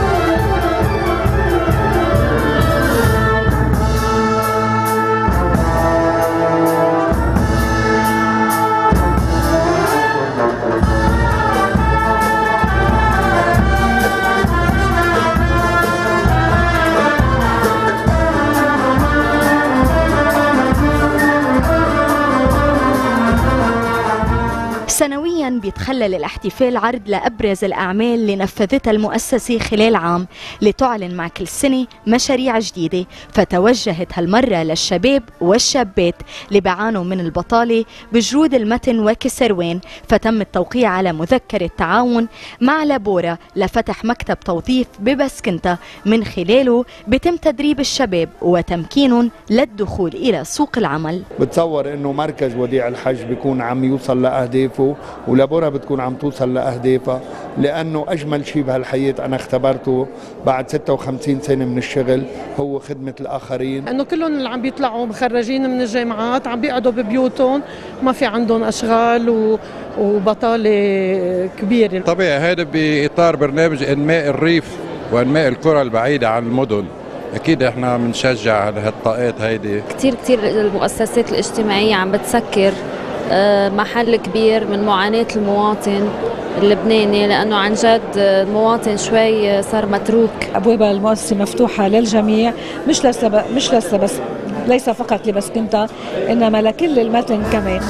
سنويا بيتخلل الاحتفال عرض لأبرز الأعمال اللي نفذتها المؤسسة خلال عام لتعلن مع كل سنة مشاريع جديدة، فتوجهت هالمرة للشباب والشابات اللي بيعانوا من البطالة بجرود المتن وكسروان، فتم التوقيع على مذكرة تعاون مع لابورا لفتح مكتب توظيف ببسكنتا، من خلاله بيتم تدريب الشباب وتمكينهم للدخول إلى سوق العمل. بتصور إنه مركز وديع الحج بيكون عم يوصل لأهدافه ولابورا بتكون عم توصل لأهدافها، لأنه أجمل شيء بهالحياة أنا اختبرته بعد ستة وخمسين سنة من الشغل هو خدمة الآخرين. إنه كلهم اللي عم بيطلعوا مخرجين من الجامعات عم بيقعدوا ببيوتهم، ما في عندهم أشغال و... وبطالة كبيرة. طبيعي هذا بإطار برنامج إنماء الريف وإنماء القرى البعيدة عن المدن. أكيد إحنا بنشجع هالطاقات هيدي. كتير كتير المؤسسات الاجتماعية عم بتسكر محل كبير من معاناة المواطن اللبناني، لأنه عن جد المواطن شوي صار متروك. أبواب المؤسسة مفتوحة للجميع، مش لسه مش لسه بس ليس فقط لبسكنتا إنما لكل المتن كمان.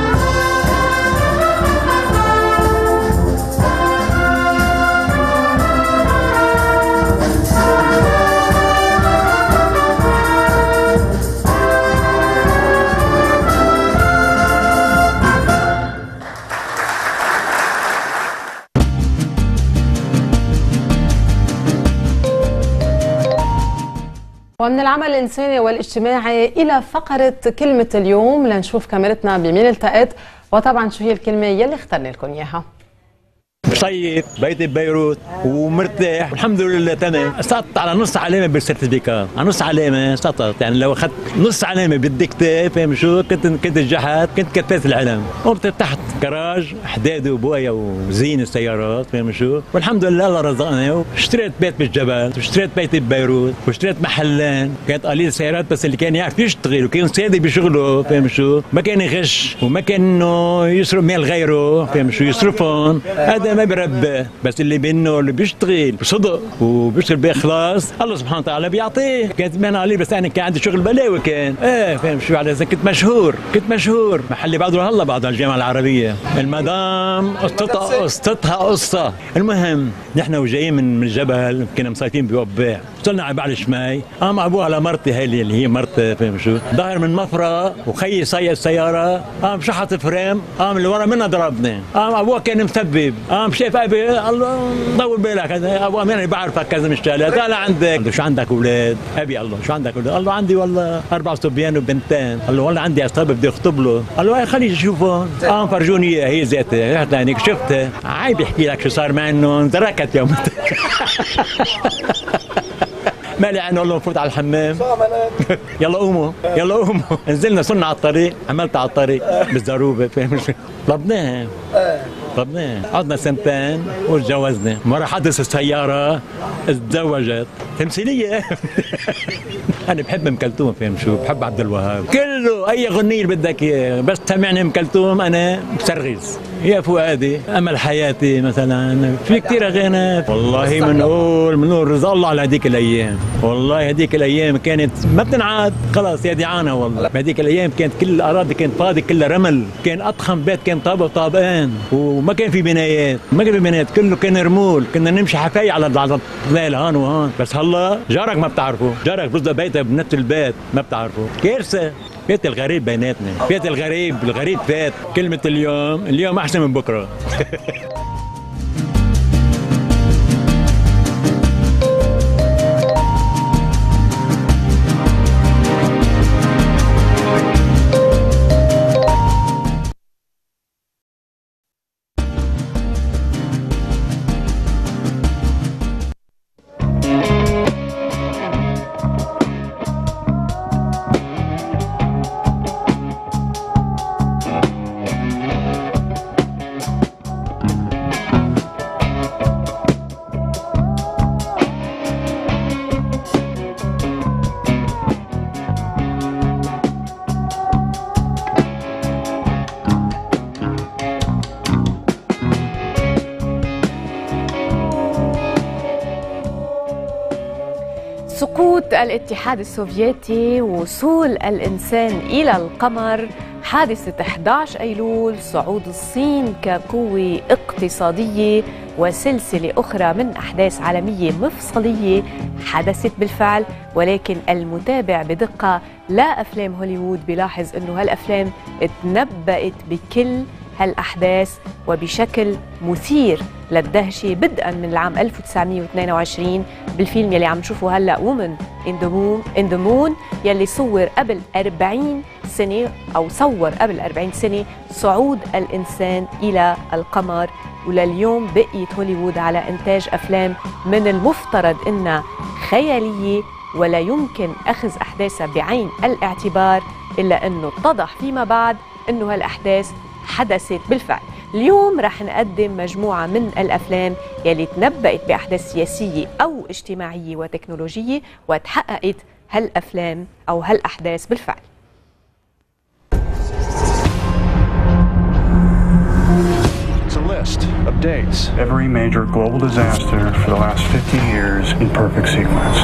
ومن العمل الإنساني والاجتماعي إلى فقرة كلمة اليوم لنشوف كاميرتنا بمين التقت، وطبعا شو هي الكلمة يلي اخترنا لكم إياها. مصيف بيتي ببيروت ومرتاح والحمد لله تمام. سقطت على نص علامه بالسيرتيفيكات، على نص علامه سقطت، يعني لو اخذت نص علامه بالدكتة فاهم شو كنت كنت نجحت، كنت كفيت العلم. قمت فتحت جراج حداد وبويا وزين السيارات فاهم شو، والحمد لله الله رزقنا واشتريت بيت بالجبل واشتريت بيتي ببيروت واشتريت محلين. كانت قليل سيارات بس اللي كان يعرف يشتغل وكان سادي بشغله فاهم شو، ما كان يغش وما كان انه يصرف مال غيره فاهم شو يصرفهم، هذا ما بربى. بس اللي بينه اللي بيشتغل بصدق وبيشتغل باخلاص الله سبحانه وتعالى بيعطيه. كانت مهنه قليل بس انا كان عندي شغل بلاوي كان ايه فاهم شو، على كنت مشهور كنت مشهور محلي بعده هلا بعده الجامعه العربيه. المدام قصتها قصتها قصه. المهم نحن وجايين من الجبل كنا مصيفين بوباع، وصلنا على بعد شماي قام ابوها على مرتي هي اللي هي مرتي فاهم شو، ظهر من مفرق وخيي سيق السياره قام شحط فريم قام اللي ورا منها ضربني. قام ابوها كان مسبب قام شاف ابي الله طول بالك ابوها مين بعرفك كذا مشتغله قال عندك شو عندك اولاد ابي الله شو عندك اولاد؟ قال له عندي والله اربع صبيان وبنتين. قال له والله عندي اصحاب بدي اخطب له. قال له خليه يشوفهم. قام فرجوني اياها هي ذاتها رحت لهنيك شفتها عيب يحكي لك شو صار مع انه انتركت يوم مالي عنه قال له فوت على الحمام يلا قوموا يلا قوموا. نزلنا صرنا على الطريق، عملت على الطريق بالزروبه فاهم شو، طلبناها طلبناها قعدنا سنتين وتجوزنا. مرة حدث السيارة اتزوجت تمثيلية أنا بحب أم كلثوم فاهم شو، بحب عبد الوهاب كله أي غنية بدك إياه بس سمعني أم كلثوم أنا بسرغز. يا فؤادي أمل حياتي مثلا، في كثير أغاني والله بنقول بنقول رضا الله على هذيك الأيام. والله هذيك الأيام كانت ما بتنعاد خلاص يا دعانة. والله بهذيك الأيام كانت كل الأراضي كانت فاضي كلها رمل، كان أضخم بيت كان طابق طابقين وما كان في بنايات، ما كان في بنايات كله كان رمول، كنا نمشي حفاي على الضلال هان وهان. بس هلا جارك ما بتعرفه، جارك بصدق بيته بنفس البيت ما بتعرفه. كارثة. بيت الغريب بيناتنا، بيت الغريب الغريب فات. كلمة اليوم اليوم أحسن من بكرة سقوط الاتحاد السوفيتي، وصول الإنسان إلى القمر، حادثة أحد عشر أيلول، صعود الصين كقوة اقتصادية، وسلسلة أخرى من أحداث عالمية مفصلية حدثت بالفعل. ولكن المتابع بدقة لا أفلام هوليوود بيلاحظ أنه هالأفلام اتنبأت بكل هالأحداث وبشكل مثير للدهشة، بدءا من العام ألف وتسعمئة واثنين وعشرين بالفيلم يلي عم نشوفه هلا وومن إن ذا مون إن ذا مون يلي صور قبل أربعين سنة أو صور قبل أربعين سنة صعود الإنسان إلى القمر. ولليوم بقيت هوليوود على إنتاج أفلام من المفترض إنها خيالية ولا يمكن أخذ أحداثها بعين الاعتبار، إلا أنه اتضح فيما بعد أنه هالأحداث حدثت بالفعل. اليوم رح نقدم مجموعة من الأفلام يلي تنبأت بأحداث سياسية أو اجتماعية وتكنولوجية وتحققت هالأفلام أو هالأحداث بالفعل. It's a list of dates. Every major global disaster for the last fifty years in perfect sequence.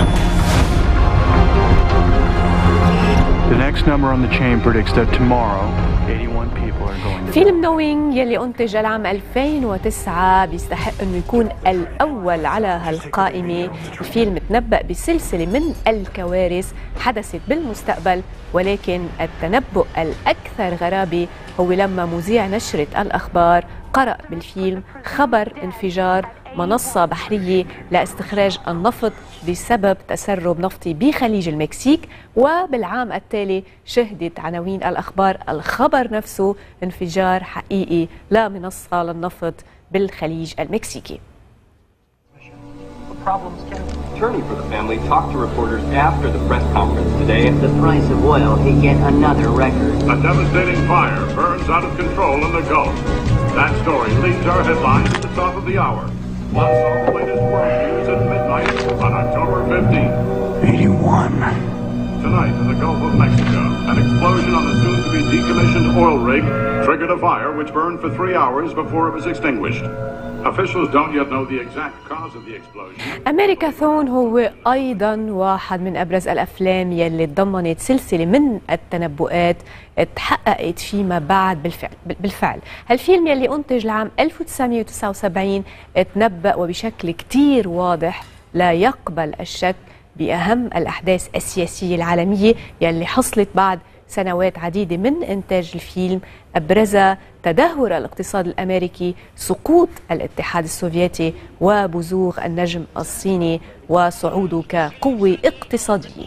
The next number on the chain predicts that tomorrow eighty-one people are going to فيلم نوينج يلي أنتج العام ألفين وتسعة بيستحق أنه يكون الأول على هالقائمة. الفيلم تنبأ بسلسلة من الكوارث حدثت بالمستقبل، ولكن التنبؤ الأكثر غرابة هو لما مذيع نشرة الأخبار قرأ بالفيلم خبر انفجار منصة بحرية لاستخراج النفط بسبب تسرب نفطي بخليج المكسيك، وبالعام التالي شهدت عناوين الأخبار الخبر نفسه انفجار حقيقي لمنصة للنفط بالخليج المكسيكي. Problems can attorney for the family talked to reporters after the press conference today. The price of oil hit yet another record. A devastating fire burns out of control in the Gulf. That story leads our headlines at the top of the hour. Plus all the latest world news at midnight on October fifteenth. eighty-one. Tonight in the Gulf of Mexico, an explosion on the soon-to-be decommissioned oil rig triggered a fire which burned for three hours before it was extinguished. Officials don't yet know the exact cause of the explosion. أمريكاثون هو أيضا واحد من أبرز الأفلام يلي تضمنت سلسلة من التنبؤات تحققت فيما بعد بالفعل. بالفعل هالفيلم يلي أنتج العام ألف وتسعمئة وتسعة وسبعين تنبأ وبشكل كتير واضح لا يقبل الشك بأهم الأحداث السياسية العالمية يلي حصلت بعد سنوات عديدة من إنتاج الفيلم، أبرزها تدهور الاقتصاد الأمريكي، سقوط الاتحاد السوفيتي، وبزوغ النجم الصيني وصعوده كقوة اقتصادية.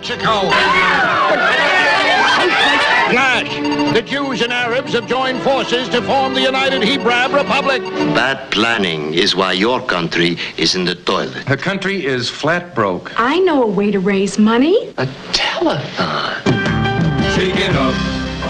Flash! The Jews and Arabs have joined forces to form the United Hebrew Arab Republic. Bad planning is why your country is in the toilet. Her country is flat broke. I know a way to raise money. A telethon. Take it up.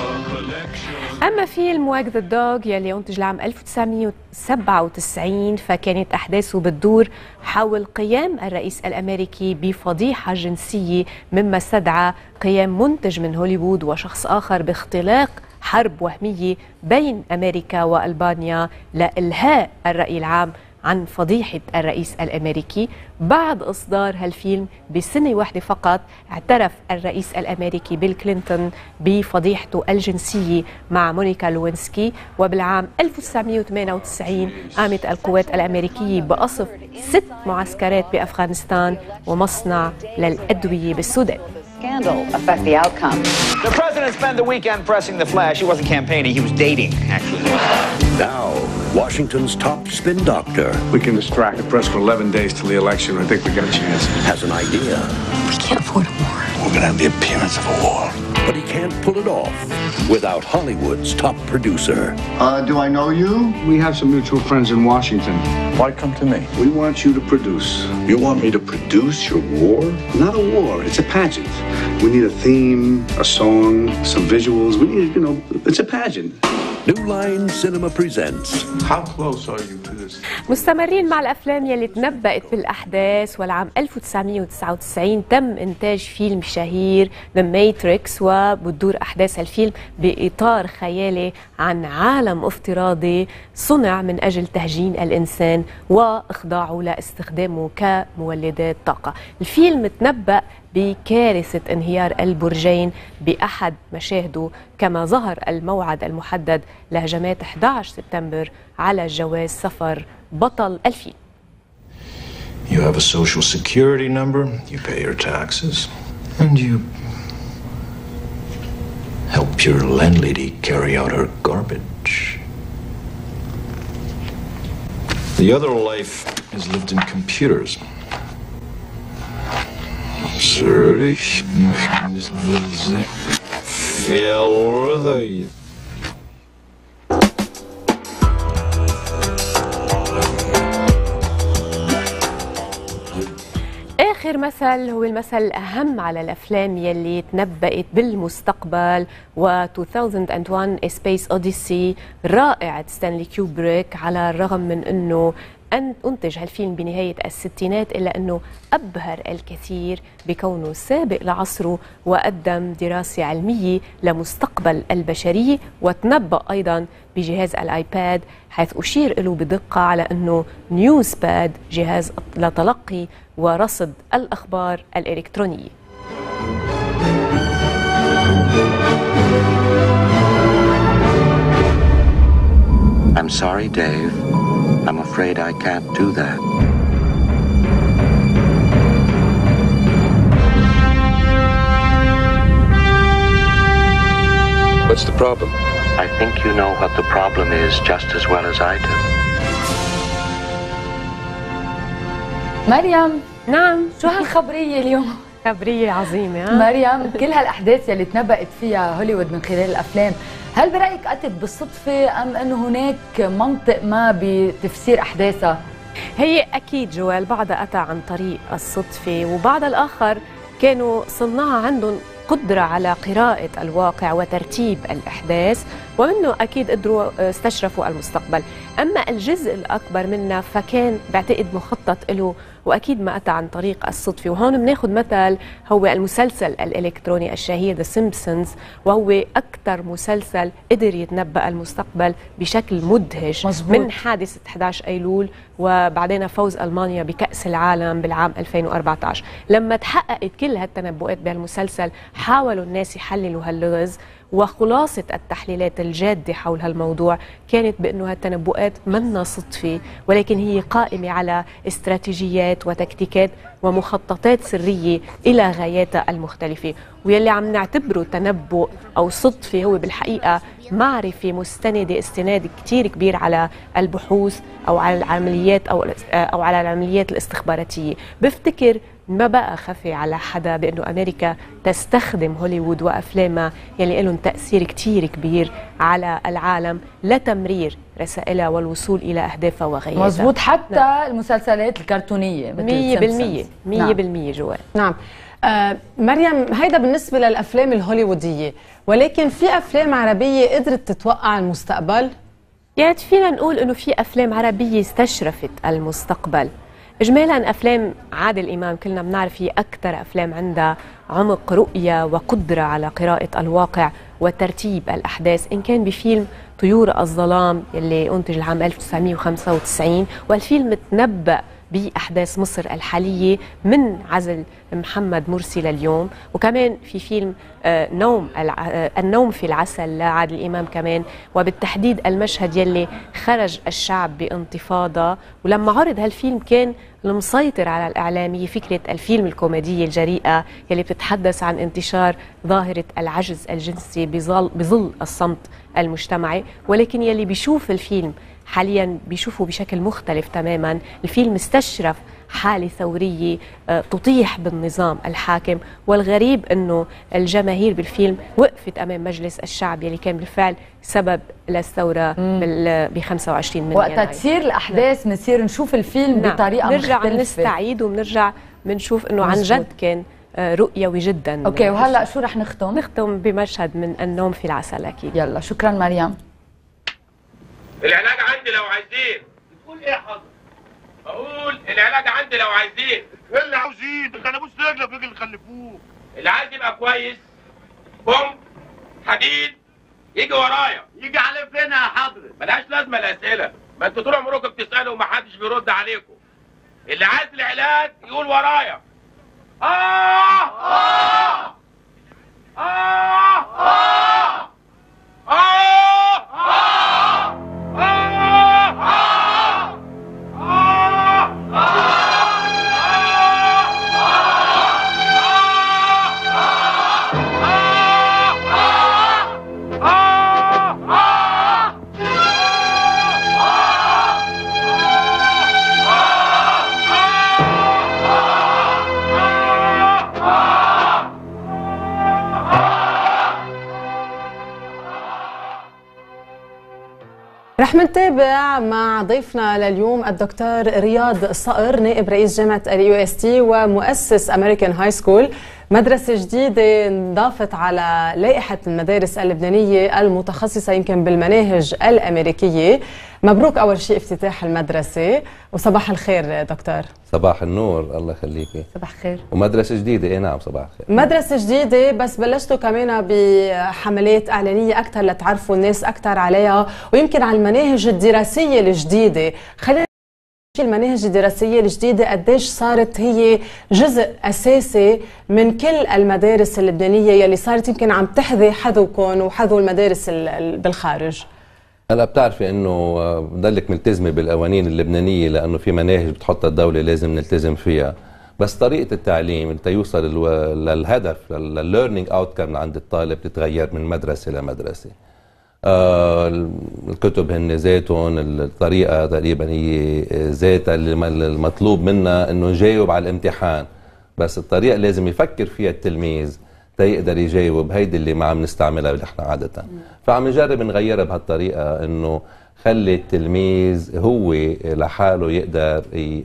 أما فيلم واك ذا دوغ يلي أنتج العام ألف وتسعمئة وسبعة وتسعين فكانت أحداثه بتدور حول قيام الرئيس الأمريكي بفضيحة جنسية، مما استدعى قيام منتج من هوليوود وشخص آخر باختلاق حرب وهمية بين أمريكا وألبانيا لإلهاء الرأي العام عن فضيحة الرئيس الأمريكي. بعد إصدار هالفيلم بسنة واحدة فقط اعترف الرئيس الأمريكي بيل كلينتون بفضيحته الجنسية مع مونيكا لوينسكي. وبالعام ألف وتسعمئة وثمانية وتسعين قامت القوات الأمريكية بقصف ست معسكرات بأفغانستان ومصنع للأدوية بالسودان. Scandal affect the outcome. The president spent the weekend pressing the flash. He wasn't campaigning, he was dating, actually. Now, Washington's top spin doctor. We can distract the press for eleven days till the election. I think we got a chance. Has an idea. We can't afford a war. We're going to have the appearance of a war. But he can't pull it off without Hollywood's top producer. Uh, do I know you? We have some mutual friends in Washington. Why come to me? We want you to produce. You want me to produce your war? Not a war, it's a pageant. We need a theme, a song, some visuals. We need, you know, it's a pageant. New Line Cinema presents. How close are you to this? مستمرين مع الأفلام يلي تنبأت بالأحداث، والعام ألف وتسعمئة وتسعة وتسعين تم إنتاج فيلم شهير The Matrix، وبتدور أحداث الفيلم بإطار خيالي عن عالم افتراضي صنع من أجل تهجين الإنسان وإخضاعه لاستخدامه كمولدات طاقة. الفيلم تنبأ بكارثة انهيار البرجين بأحد مشاهده، كما ظهر الموعد المحدد لهجمات أحد عشر سبتمبر على جواز سفر بطل الفيلم. You have a social security number, you pay your taxes, and you help your landlady carry out her garbage. The other life is lived in computers. Absurd. آخر مثل هو المثل الأهم على الأفلام يلي تنبأت بالمستقبل، و ألفين وواحد A Space Odyssey رائعة ستانلي كوبريك. على الرغم من أنه أن أنتج هالفيلم بنهاية الستينات، إلا أنه أبهر الكثير بكونه سابق لعصره وقدم دراسة علمية لمستقبل البشرية، وتنبأ أيضا بجهاز الآيباد، حيث أشير له بدقة على أنه نيوز باد جهاز لتلقي ورصد الأخبار الإلكترونية. I'm sorry, Dave. I'm afraid I can't do that. What's the problem? I think you know what the problem is just as well as I do. مريم. نعم. شو هالخبرية اليوم؟ خبرية عظيمة. ها؟ مريم، كل هالأحداث يلي تنبأت فيها هوليوود من خلال الأفلام هل برأيك أتت بالصدفة أم أنه هناك منطق ما بتفسير أحداثها؟ هي أكيد جوال بعضها أتى عن طريق الصدفة، وبعض الآخر كانوا صناعة عندهم قدرة على قراءة الواقع وترتيب الأحداث، ومنه أكيد قدروا استشرفوا المستقبل. أما الجزء الأكبر منها فكان بعتقد مخطط له، وأكيد ما أتى عن طريق الصدفة. وهون بناخذ مثل هو المسلسل الإلكتروني الشهير ذا سيمبسونز، وهو أكثر مسلسل قدر يتنبأ المستقبل بشكل مدهش. مزبوط. من حادثة أحد عشر أيلول وبعدين فوز ألمانيا بكأس العالم بالعام ألفين وأربعة عشر. لما تحققت كل هالتنبؤات بهالمسلسل حاولوا الناس يحللوا هاللغز، وخلاصة التحليلات الجادة حول هالموضوع كانت بأنه هالتنبؤات منا صدفة، ولكن هي قائمة على استراتيجيات وتكتيكات ومخططات سرية إلى غاياتها المختلفة. ويلي عم نعتبره تنبؤ أو صدفة هو بالحقيقة معرفة مستندة استناد كتير كبير على البحوث أو على العمليات أو أو على العمليات الاستخباراتية. بفتكر ما بقى خفي على حدا بأنه أمريكا تستخدم هوليوود وأفلامها يلي لهم تأثير كتير كبير على العالم لتمرير رسائلها والوصول إلى أهدافها وغاياتها. مزبوط، حتى نعم. المسلسلات الكرتونية مية بالمية مية بالمية جوال. نعم. آه مريم، هيدا بالنسبة للأفلام الهوليوودية، ولكن في أفلام عربية قدرت تتوقع المستقبل؟ يعني فينا نقول أنه في أفلام عربية استشرفت المستقبل. إجمالا أفلام عادل إمام كلنا بنعرف هي أكثر أفلام عندها عمق رؤية وقدرة على قراءة الواقع وترتيب الأحداث، إن كان بفيلم طيور الظلام يلي أنتج العام ألف وتسعمية وخمسة وتسعين، والفيلم تنبأ بأحداث مصر الحالية من عزل محمد مرسي لليوم، وكمان في فيلم نوم النوم في العسل لعادل إمام كمان، وبالتحديد المشهد يلي خرج الشعب بانتفاضة. ولما عرض هالفيلم كان المسيطر على الإعلام هي فكرة الفيلم الكوميدية الجريئة يلي بتتحدث عن انتشار ظاهرة العجز الجنسي بظل, بظل الصمت المجتمعي، ولكن يلي بيشوف الفيلم حاليا بيشوفوا بشكل مختلف تماما. الفيلم استشرف حالة ثورية تطيح بالنظام الحاكم، والغريب أنه الجماهير بالفيلم وقفت أمام مجلس الشعب يلي كان بالفعل سبب للثورة ب خمسة وعشرين من يناير. وقت تصير الأحداث بنصير نشوف الفيلم نعم. بطريقة نرجع مختلفة، نرجع نستعيد وبنرجع بنشوف أنه عن جد كان رؤيوي جدا. أوكي، وهلأ شو رح نختم؟ نختم بمشهد من النوم في العسل أكيد. يلا، شكرا مريم. العلاج عندي لو عايزين. بتقول ايه يا حضرتك؟ بقول العلاج عندي لو عايزين. ايه اللي عاوزين؟ ده انا بوس رجلك ويجي اللي خلفوه. اللي عايز يبقى كويس بوم حديد يجي ورايا. يجي على فين يا حضرتك؟ ملهاش لازمه الاسئله، ما انتوا طول عمركم بتسالوا ومحدش بيرد عليكم. اللي عايز العلاج يقول ورايا. اه اه اه اه اه اه رح نتابع مع ضيفنا لليوم الدكتور رياض صقر، نائب رئيس جامعة اليو اس تي ومؤسس امريكان هاي سكول، مدرسة جديدة انضافت على لائحة المدارس اللبنانية المتخصصة يمكن بالمناهج الأمريكية. مبروك أول شيء افتتاح المدرسة، وصباح الخير دكتور. صباح النور، الله يخليكي. صباح الخير. ومدرسة جديدة، اي نعم صباح الخير. مدرسة جديدة، بس بلشتوا كمان بحملات إعلانية أكثر لتعرفوا الناس أكثر عليها ويمكن على المناهج الدراسية الجديدة. خلينا المناهج الدراسية الجديدة قديش صارت هي جزء أساسي من كل المدارس اللبنانية يلي صارت يمكن عم تحذي حذوكم وحذو المدارس بالخارج؟ هلا بتعرفي انه بضلك ملتزمه بالقوانين اللبنانيه، لانه في مناهج بتحطها الدوله لازم نلتزم فيها، بس طريقه التعليم لتيوصل للهدف للليرنينج اوتكم عند الطالب تتغير من مدرسه لمدرسه. آه الكتب هن ذاتهم، الطريقه تقريبا هي ذاتها، المطلوب منا انه نجاوب على الامتحان، بس الطريقه لازم يفكر فيها التلميذ تيقدر يجاوب. هيدي اللي ما عم نستعملها نحن عادة. فعم نجرب نغيرها بهالطريقة، انه خلي التلميذ هو لحاله يقدر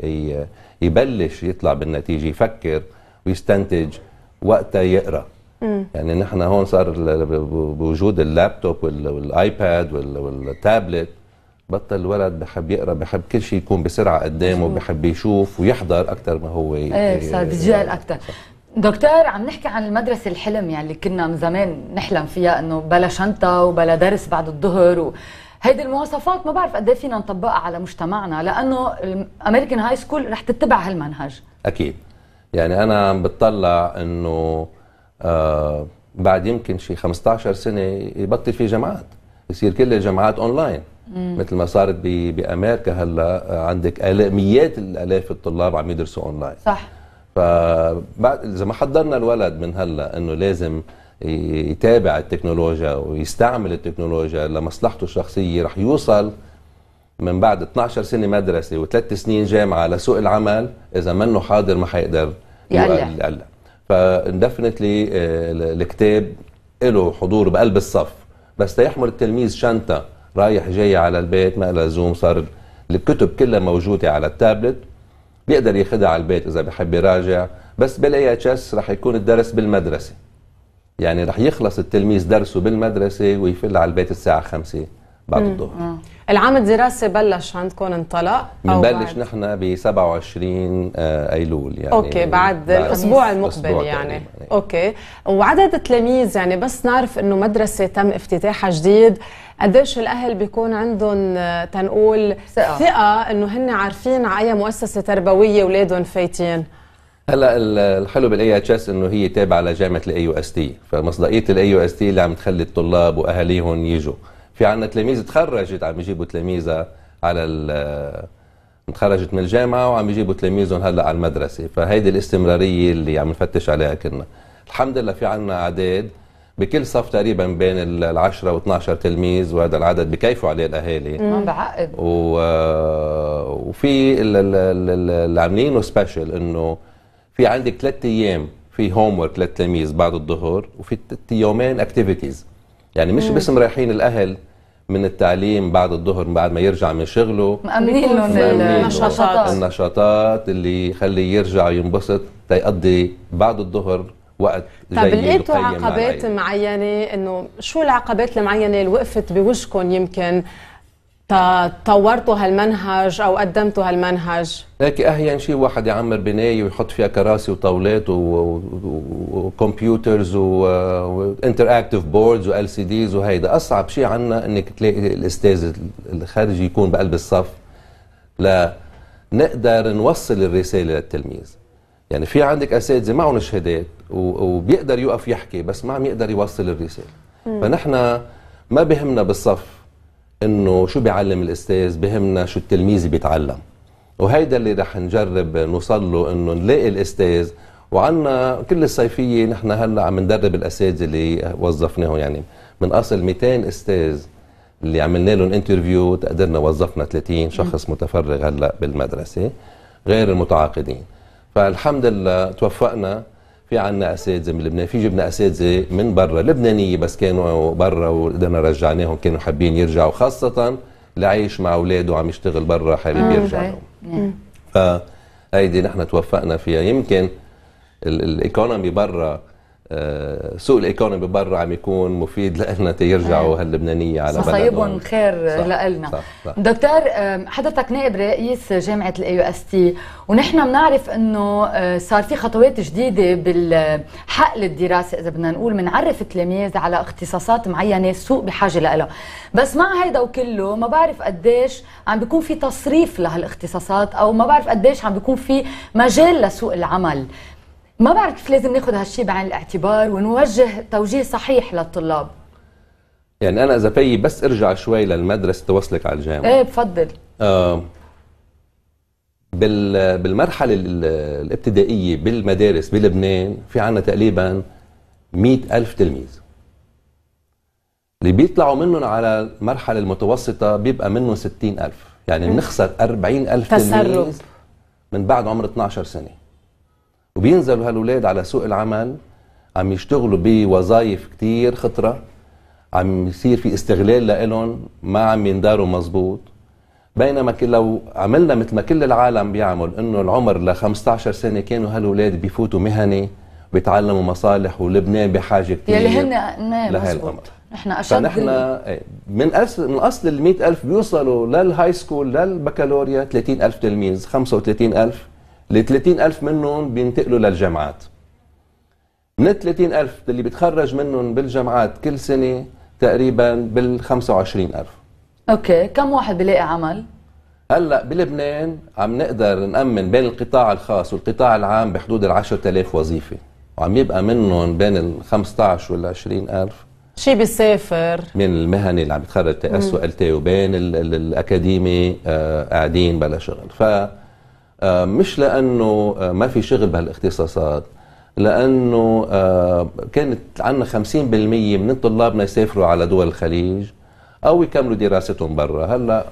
يبلش يطلع بالنتيجة، يفكر ويستنتج وقتها يقرأ. مم. يعني نحن هون صار بوجود اللابتوب والايباد والتابلت، بطل الولد بحب يقرا، بحب كل شيء يكون بسرعه قدامه، بحب يشوف ويحضر اكثر ما هو ايه صار ديجيتال اكثر. دكتور، عم نحكي عن المدرسه الحلم يعني اللي كنا من زمان نحلم فيها، انه بلا شنطه وبلا درس بعد الظهر، و هيدي المواصفات ما بعرف قد ايه فينا نطبقها على مجتمعنا، لانه الامريكان هاي سكول رح تتبع هالمنهج. اكيد. يعني انا عم بتطلع انه آه بعد يمكن شي خمسة عشر سنه يبطل في جامعات، يصير كل الجامعات اونلاين. مم. مثل ما صارت بامريكا هلا عندك مئات الالاف الطلاب عم يدرسوا اونلاين. صح. فبعد اذا ما حضرنا الولد من هلا انه لازم يتابع التكنولوجيا ويستعمل التكنولوجيا لمصلحته الشخصيه، رح يوصل من بعد اثنعش سنه مدرسه وثلاث سنين جامعه لسوق العمل، اذا منه حاضر ما حيقدر يقلع. فدفنتلي الكتاب له حضور بقلب الصف، بس ليحمل التلميذ شنطه رايح جاي على البيت ما لزوم، صار الكتب كلها موجوده على التابلت، بيقدر ياخذها على البيت اذا بحب يراجع. بس بالاي اتش اس رح يكون الدرس بالمدرسه، يعني رح يخلص التلميذ درسه بالمدرسه ويفل على البيت الساعه خمسة بعد الظهر. العام الدراسي بلش عندكم انطلق؟ بنبلش نحن ب سبعة وعشرين ايلول يعني. اوكي، بعد, بعد الاسبوع المقبل يعني. يعني. اوكي، وعدد التلاميذ يعني بس نعرف انه مدرسه تم افتتاحها جديد، قديش الاهل بيكون عندهم تنقول ثقه, ثقة انه هن عارفين على اي مؤسسه تربويه اولادهم فايتين؟ هلا الحلو بالاي اتش اس انه هي تابعه لجامعه الاي يو اس تي، فمصداقيه الاي يو اس تي اللي عم تخلي الطلاب واهاليهم يجوا. في عندنا تلاميذ تخرجت عم يجيبوا تلاميذها على تخرجت من الجامعه وعم يجيبوا تلاميذهم هلا على المدرسه، فهيدي الاستمراريه اللي عم نفتش عليها كنا. الحمد لله في عندنا اعداد بكل صف تقريبا بين العشرة واثنعش تلميذ، وهذا العدد بكيفوا عليه الاهالي. ما بعقد. و... وفي اللي عاملينه سبيشل انه في عندك ثلاث ايام في هوم ورك للتلاميذ بعد الظهر، وفي يومين اكتيفيتيز، يعني مش بس مريحين الاهل من التعليم بعد الظهر بعد ما يرجع من شغله، مأمنين لهم النشاطات النشاطات اللي يخلي يرجع ينبسط تيقضي بعد الظهر وقت جيد. طيب لقيتوا عقبات معينه؟ انه شو العقبات المعينه اللي وقفت بوجهكم يمكن طورتوا هالمنهج او قدمتوا هالمنهج؟ هيك اهين شيء واحد يعمر بنايه ويحط فيها كراسي وطاولات وكمبيوترز وانتراكتيف بوردز وال سي ديز، وهيدا اصعب شيء عنا انك تلاقي الاستاذ الخارجي يكون بقلب الصف لنقدر نوصل الرساله للتلميذ. يعني في عندك اساتذه معهم شهادات وبيقدر يوقف يحكي بس ما عم يقدر يوصل الرساله. فنحن ما بهمنا بالصف انه شو بيعلم الاستاذ، بهمنا شو التلميذ بيتعلم، وهيدا اللي رح نجرب نوصل له، انه نلاقي الاستاذ. وعنا كل الصيفيه نحن هلا عم ندرب الاساتذه اللي وظفناهم، يعني من اصل مئتين استاذ اللي عملنا لهم انترفيو قدرنا وظفنا ثلاثين شخص متفرغ هلا بالمدرسه غير المتعاقدين. فالحمد لله توفقنا، في عنا اساتذه من لبنان، في جبنا اساتذه من برا لبنانيه بس كانوا برا وقدرنا رجعناهم، كانوا حابين يرجعوا، خاصه اللي عايش مع اولاده وعم يشتغل برا حابب يرجع لهم. فهيدي نحن توفقنا فيها. يمكن الايكونومي برا، سوق الايكونومي برا عم يكون مفيد لنا تيرجعوا هاللبنانيه على بلدهم، مصايبهم خير لنا. دكتور، حضرتك نائب رئيس جامعه الاي يو اس تي، ونحن بنعرف انه صار في خطوات جديده بالحقل الدراسي، اذا بدنا نقول بنعرف التلاميذ على اختصاصات معينه السوق بحاجه لها، بس مع هيدا وكله ما بعرف قديش عم بيكون في تصريف لهالاختصاصات، او ما بعرف قديش عم بيكون في مجال لسوق العمل. ما بعرف كيف لازم ناخذ هالشيء بعين الاعتبار ونوجه توجيه صحيح للطلاب. يعني انا اذا في بس ارجع شوي للمدرسه توصلك على الجامعه. ايه بفضل. آه بال بالمرحله الابتدائيه بالمدارس بلبنان في عنا تقريبا مئة ألف تلميذ. اللي بيطلعوا منهم على المرحله المتوسطه بيبقى منهم ستين ألف، يعني بنخسر أربعين ألف تلميذ من بعد عمر اثنعش سنه. وبينزلوا هالولاد على سوق العمل عم يشتغلوا بوظائف كتير خطرة، عم يصير في استغلال لإلهم، ما عم ينداروا مزبوط. بينما لو عملنا مثل ما كل العالم بيعمل، انه العمر ل خمسة عشر سنة كانوا هالاولاد بيفوتوا مهني بيتعلموا مصالح، ولبنان بحاجة كتير يلي هن لهالأمر. نحن اشد فنحن من أصل من اصل ال مئة ألف بيوصلوا للهاي سكول للبكالوريا ثلاثين ألف تلميذ، خمسة وثلاثين ألف، ل ثلاثين ألف منهم بينتقلوا للجامعات. من ال ثلاثين ألف اللي بيتخرج منهم بالجامعات كل سنة تقريبا بال خمسة وعشرين ألف. اوكي، كم واحد بيلاقي عمل؟ هلا بلبنان عم نقدر نأمن بين القطاع الخاص والقطاع العام بحدود ال عشرة آلاف وظيفة، وعم يبقى منهم بين ال خمسة عشر وال عشرين ألف شي بيسافر من المهني اللي عم يتخرج تي اس وال تي، وبين ال ال الاكاديمي آه قاعدين بلا شغل. ف آه مش لانه آه ما في شغل بهالاختصاصات، لانه آه كانت عندنا خمسين بالمئة من طلابنا يسافروا على دول الخليج او يكملوا دراستهم برا. هلا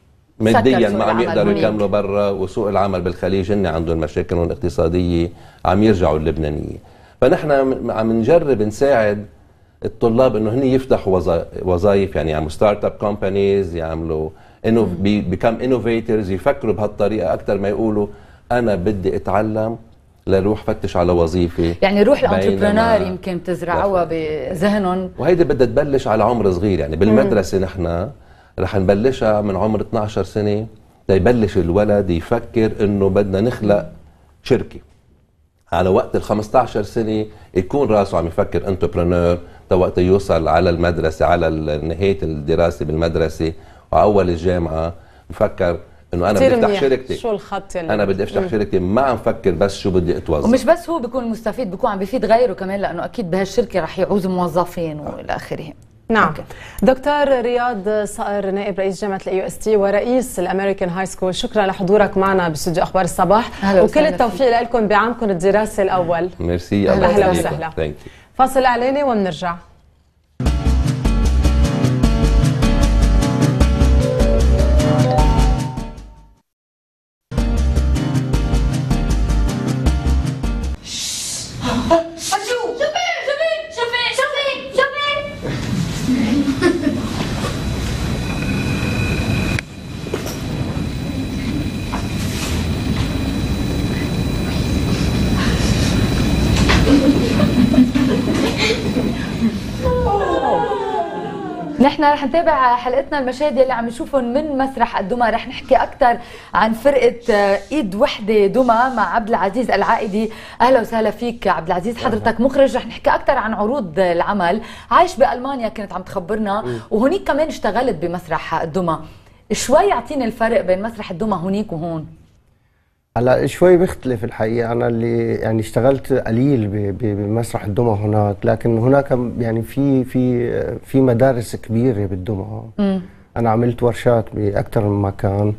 ماديا ما عم يقدروا يكملوا برا، وسوق العمل بالخليج هن عندهم مشاكلهم الاقتصاديه، عم يرجعوا اللبنانيه. فنحن عم نجرب نساعد الطلاب انه هن يفتحوا وظائف، يعني يعملوا ستارت اب كومبانيز، يعملوا انه بيكم انوفيترز، يفكروا بهالطريقه اكثر ما يقولوا انا بدي اتعلم لروح فتش على وظيفه. يعني روح الانتربرونور يمكن تزرعوها بذهنهم، وهيدي بدها تبلش على عمر صغير. يعني بالمدرسه نحن رح نبلشها من عمر اثني عشر سنه، ليبلش الولد يفكر انه بدنا نخلق شركه. على وقت ال خمسة عشر سنه يكون راسه عم يفكر انتربرونور، وقت يوصل على المدرسه، على نهايه الدراسه بالمدرسه واول الجامعه بفكر انه انا بدي افتح شركتي. شو الخط اللي انا بدي افتح شركتي، ما عم فكر بس شو بدي اتوظف. ومش بس هو بيكون مستفيد، بيكون عم بيفيد غيره كمان، لانه اكيد بهالشركه رح يعوز موظفين والى اخره. نعم. أوكي. دكتور رياض صقر، نائب رئيس جامعه الاي يو اس تي ورئيس الامريكان هاي سكول، شكرا لحضورك معنا باستوديو اخبار الصباح، وكل التوفيق لكم بعامكم الدراسي الاول. ميرسي، اهلا وسهلا. فاصل اعلاني وبنرجع. نحن رح نتابع حلقتنا المشاهد اللي عم نشوفهم من مسرح الدمى. رح نحكي اكثر عن فرقه ايد وحده دمى مع عبد العزيز العائدي. اهلا وسهلا فيك عبد العزيز، حضرتك مخرج. رح نحكي اكثر عن عروض العمل. عايش بالمانيا كنت عم تخبرنا، وهونيك كمان اشتغلت بمسرح الدمى. شوي اعطيني الفرق بين مسرح الدمى هونيك وهون. هلا شوي بيختلف الحقيقه. انا اللي يعني اشتغلت قليل بمسرح الدمى هناك، لكن هناك يعني في في في مدارس كبيره بالدمى. انا عملت ورشات باكثر من مكان.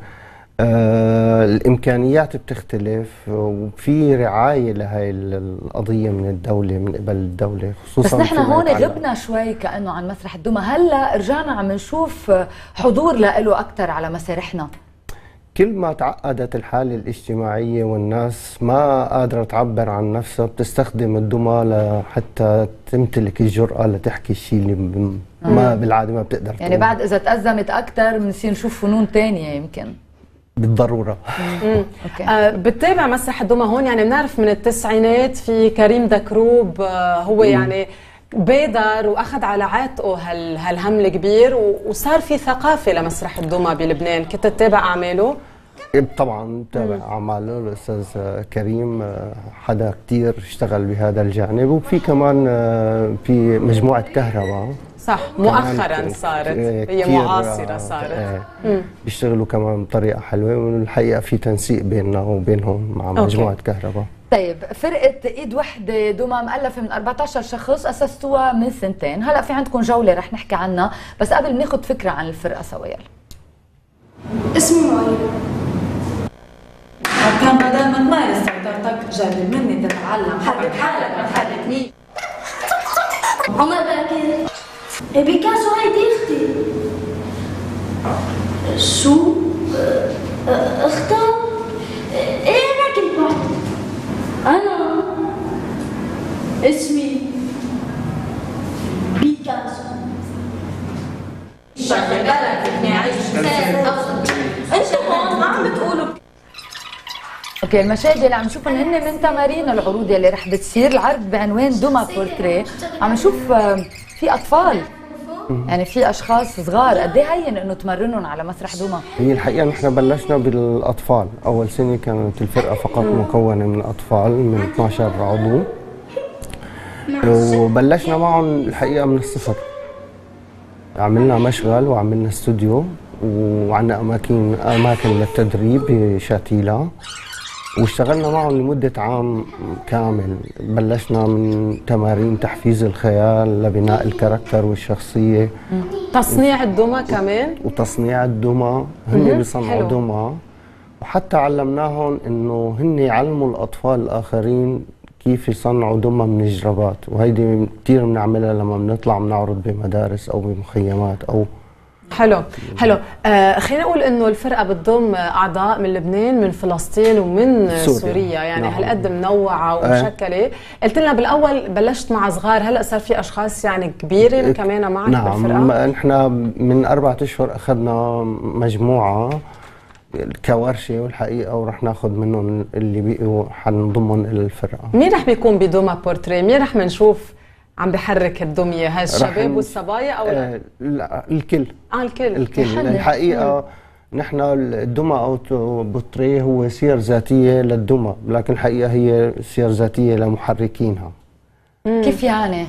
آه الامكانيات بتختلف، وفي رعايه لهي القضيه من الدوله، من قبل الدوله خصوصا. بس نحن هون غبنا شوي كانه عن مسرح الدمى، هلا رجعنا عم نشوف حضور له اكثر على مسارحنا. كل ما تعقدت الحالة الاجتماعية والناس ما قادرة تعبر عن نفسها، بتستخدم الدمى لحتى تمتلك الجرأة لتحكي الشيء اللي ما بالعادة ما بتقدر يعني تقول. بعد إذا تأزمت أكثر بنصير نشوف فنون ثانية يمكن بالضرورة. أوكي. آه بتتابع مسرح الدمى هون، يعني بنعرف من التسعينات في كريم دكروب، آه هو مم. يعني بادر واخذ على عاتقه هال هالهم الكبير، وصار في ثقافه لمسرح الدمى بلبنان. كنت تتابع اعماله؟ طبعا بتابع اعماله. الاستاذ كريم حدا كثير اشتغل بهذا الجانب، وفي كمان في مجموعه كهرباء. صح، مؤخرا صارت هي معاصره صارت. بيشتغلوا كمان بطريقه حلوه، والحقيقه في تنسيق بيننا وبينهم مع مجموعه أوكي. كهرباء. طيب، فرقة ايد وحدة دمى مؤلفة من أربعة عشر شخص، أسستوها من سنتين. هلا في عندكم جولة رح نحكي عنها، بس قبل بناخذ فكرة عن الفرقة سوا. يلا. اسمي مؤيد. كان بدل ما تمارس سيطرتك جرب مني تتعلم، حرك حالك ما تحركنيش. عمر باكر بيكاسو هيدي اختي. شو؟ اختها؟ ايه انا كنت بعد. أنا اسمي اوكي المشاهد اللي عم نشوفهم هن من تمارين العروض اللي رح بتصير. العرض بعنوان دوما بورتريه. عم نشوف في اطفال يعني في اشخاص صغار، قد ايه هين انه تمرنهم على مسرح دوما؟ هي الحقيقه نحن بلشنا بالاطفال، اول سنه كانت الفرقه فقط مكونه من اطفال من اثني عشر عضو، وبلشنا معهم الحقيقه من الصفر. عملنا مشغل وعملنا استوديو وعندنا اماكن اماكن للتدريب بشاتيلا، واشتغلنا معهم لمده عام كامل. بلشنا من تمارين تحفيز الخيال لبناء الكاركتر والشخصيه، تصنيع الدمى كمان، وتصنيع الدمى هن بيصنعوا دمى، وحتى علمناهم انه هن يعلموا الاطفال الاخرين كيف يصنعوا دمى من الجرابات، وهيدي كثير بنعملها لما بنطلع بنعرض بمدارس او بمخيمات او. حلو حلو. آه خلينا نقول انه الفرقه بتضم اعضاء من لبنان، من فلسطين، ومن سوريا, سوريا. يعني نعم. هالقد منوعه ومشكله. آه. قلت لنا بالاول بلشت مع صغار، هلا صار في اشخاص يعني كبيره كمان معك نعم. بالفرقه؟ نعم، نحن من اربعة اشهر اخذنا مجموعه كورشه والحقيقه، ورح ناخذ منهم اللي بقوا حنضمهم الى الفرقه. مين رح بيكون بدوما بورتريه؟ مين رح منشوف عم بحرك الدميه؟ هالشباب والصبايا او لا؟ آه لا الكل. اه الكل الكل الحقيقه. نحن الدمى او بورتريه هو سير ذاتيه للدمى، لكن الحقيقه هي سير ذاتيه لمحركينها. مم. كيف يعني؟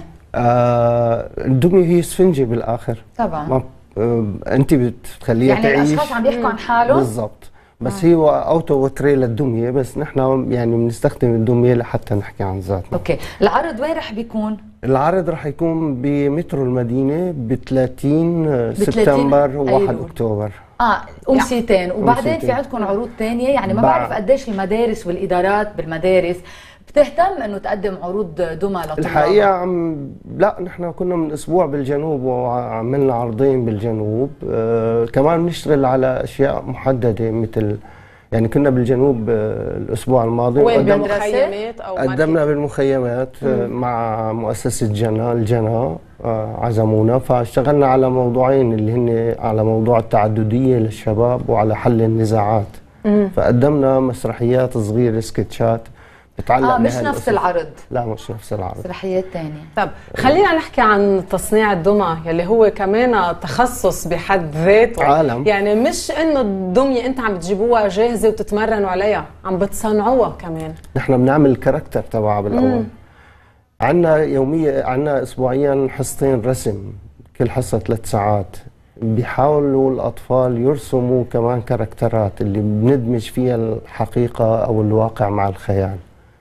آه الدميه هي اسفنجه بالاخر طبعا. آه انت بتخليها يعني تعيش. يعني الاشخاص عم بيحكوا عن حالهم بالضبط، بس آه. هو اوتو بورتريه للدميه، بس نحن يعني بنستخدم الدميه لحتى نحكي عن ذاتنا. اوكي، العرض وين رح بيكون؟ العرض رح يكون بمترو المدينه ب ثلاثين سبتمبر وواحد اكتوبر. اه امسيتين، وبعدين في عندكم عروض ثانيه؟ يعني ما بعرف قديش المدارس والادارات بالمدارس بتهتم انه تقدم عروض دمى للطلاب. الحقيقه عم لا نحن كنا من اسبوع بالجنوب وعملنا عرضين بالجنوب. آه كمان بنشتغل على اشياء محدده، مثل يعني كنا بالجنوب آه الاسبوع الماضي وين بالمخيمات او قدمنا بالمخيمات آه مع مؤسسه جنا الجنا آه عزمونا، فاشتغلنا على موضوعين اللي هن على موضوع التعدديه للشباب وعلى حل النزاعات. مم. فقدمنا مسرحيات صغيره سكتشات اه مش نفس العرض. لا مش نفس العرض، مسرحيات ثانيه. طب خلينا نحكي عن تصنيع الدمى يلي هو كمان تخصص بحد ذاته. عالم. يعني مش انه الدميه انت عم تجيبوها جاهزه وتتمرنوا عليها، عم بتصنعوها كمان. نحن بنعمل الكاركتر تبعها بالاول. عندنا يوميا عندنا اسبوعيا حصتين رسم، كل حصه ثلاث ساعات. بيحاولوا الاطفال يرسموا كمان كاركترات اللي بندمج فيها الحقيقه او الواقع مع الخيال.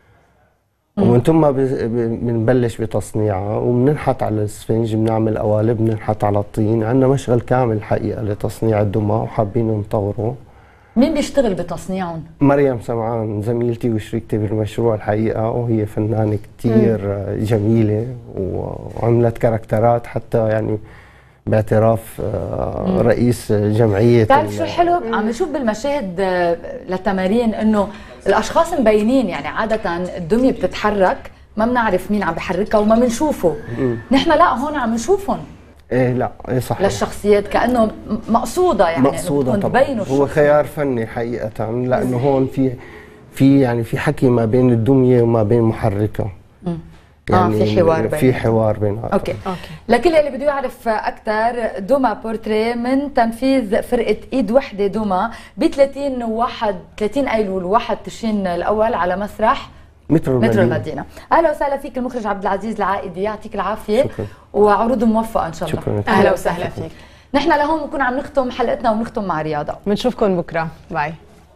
ومن ثم بنبلش بتصنيعها وبننحت على الاسفنج، بنعمل قوالب، بننحت على الطين. عندنا مشغل كامل حقيقه لتصنيع الدمى وحابين نطوره. مين بيشتغل بتصنيعهم؟ مريم سمعان زميلتي وشريكتي بالمشروع الحقيقه، وهي فنانه كثير جميله وعملت كاركترات حتى يعني باعتراف رئيس جمعيه. بتعرف شو حلو؟ عم نشوف بالمشاهد للتمارين انه الاشخاص مبينين، يعني عاده الدميه بتتحرك ما بنعرف مين عم بحركها وما بنشوفه. نحن لا هون عم نشوفهم. ايه لا ايه صحيح. للشخصيات كانه مقصوده، يعني مقصوده طبعا. هو خيار فني حقيقه، لانه هون في في يعني في حكي ما بين الدميه وما بين محركها. يعني اه في حوار بينهم. في حوار بينهم. اوكي اوكي. لكل اللي بده يعرف اكثر، دوما بورتريه من تنفيذ فرقه ايد وحده دوما ب ثلاثين وواحد ثلاثين ايلول واحد تشرين الاول على مسرح مترو المدينه. مترو المدينه. اهلا وسهلا فيك المخرج عبد العزيز العائدي، يعطيك العافيه. شكرا. وعروض موفقه ان شاء الله. شكرا. اهلا وسهلا فيك. نحن لهون بنكون عم نختم حلقتنا وبنختم مع رياضه. بنشوفكم بكره، باي.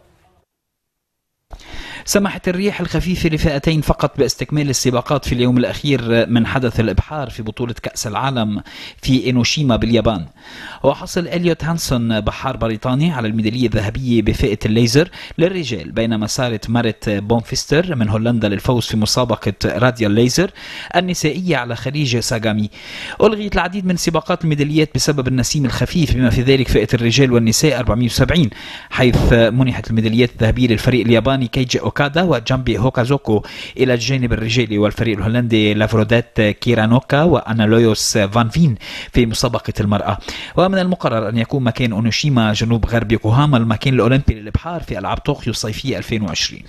سمحت الرياح الخفيفة لفئتين فقط باستكمال السباقات في اليوم الأخير من حدث الإبحار في بطولة كأس العالم في إينوشيما باليابان. وحصل إليوت هانسون بحار بريطاني على الميدالية الذهبية بفئة الليزر للرجال، بينما سارت ماريت بونفستر من هولندا للفوز في مسابقة راديال ليزر النسائية على خليج ساغامي. ألغيت العديد من سباقات الميداليات بسبب النسيم الخفيف، بما في ذلك فئة الرجال والنساء أربعمئة وسبعين، حيث منحت الميداليات الذهبية للفريق الياباني كيجي اوكادا وجامبي هوكازوكو إلى الجانب الرجالي، والفريق الهولندي لافرودات كيرانوكا وأنالويوس فان فين في مسابقة المرأة. ومن المقرر أن يكون مكان أونوشيما جنوب غرب يوكوهاما المكان الأولمبي للإبحار في ألعاب طوكيو الصيفية ألفين وعشرين.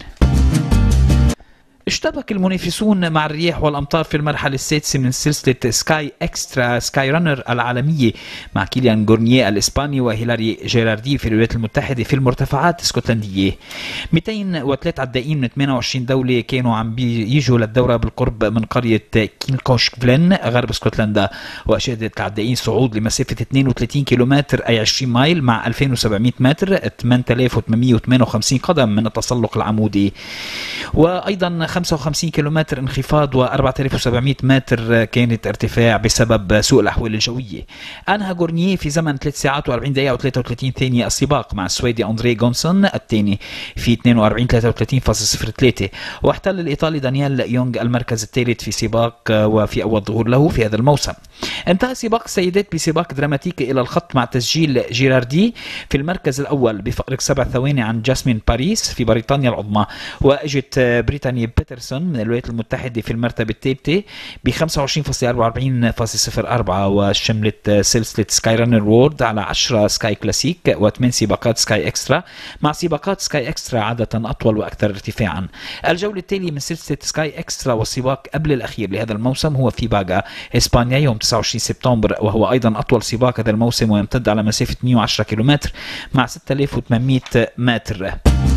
اشتبك المنافسون مع الرياح والأمطار في المرحلة السادسة من سلسلة سكاي إكسترا سكاي رانر العالمية مع كيليان غورنيه الإسباني وهيلاري جيراردي في الولايات المتحدة في المرتفعات الاسكتلندية. مئتين وثلاثة عدائين من ثمانية وعشرين دولة كانوا عم بيجوا للدورة بالقرب من قرية كينكوشكفلين غرب اسكتلندا، وشهدت العدائين صعود لمسافة اثنين وثلاثين كيلومتر أي عشرين مايل مع ألفين وسبعمئة متر، ثمانية آلاف وثمانمئة وثمانية وخمسين قدم من التسلق العمودي، وأيضا خمسة وخمسين كيلومتر انخفاض وأربعة آلاف وسبعمئة متر كانت ارتفاع بسبب سوء الأحوال الجوية. أنهى غورنيه في زمن ثلاث ساعات وأربعين دقيقة وثلاثة وثلاثين ثانية السباق مع السويدي أندري جونسون الثاني في اثنين وأربعين ثلاثة وثلاثين فاصلة صفر ثلاثة، واحتل الإيطالي دانيال يونغ المركز الثالث في سباق وفي أول ظهور له في هذا الموسم. انتهى سباق السيدات بسباق دراماتيكي إلى الخط مع تسجيل جيراردي في المركز الأول بفارق سبع ثواني عن جاسمين باريس في بريطانيا العظمى، وأجت بريتانيا بيترسون من الولايات المتحدة في المرتبة الثالثة ب خمسة وعشرين فاصلة أربعة وأربعين فاصلة صفر أربعة، وشملت سلسلة سكاي رانر وورد على عشرة سكاي كلاسيك وثمان سباقات سكاي اكسترا، مع سباقات سكاي اكسترا عادة أطول وأكثر ارتفاعا. الجولة التالية من سلسلة سكاي اكسترا والسباق قبل الأخير لهذا الموسم هو في باغا إسبانيا يوم تسعة وعشرين سبتمبر، وهو أيضا أطول سباق هذا الموسم ويمتد على مسافة مئة وعشرة كيلومتر مع ستة آلاف وثمانمئة متر.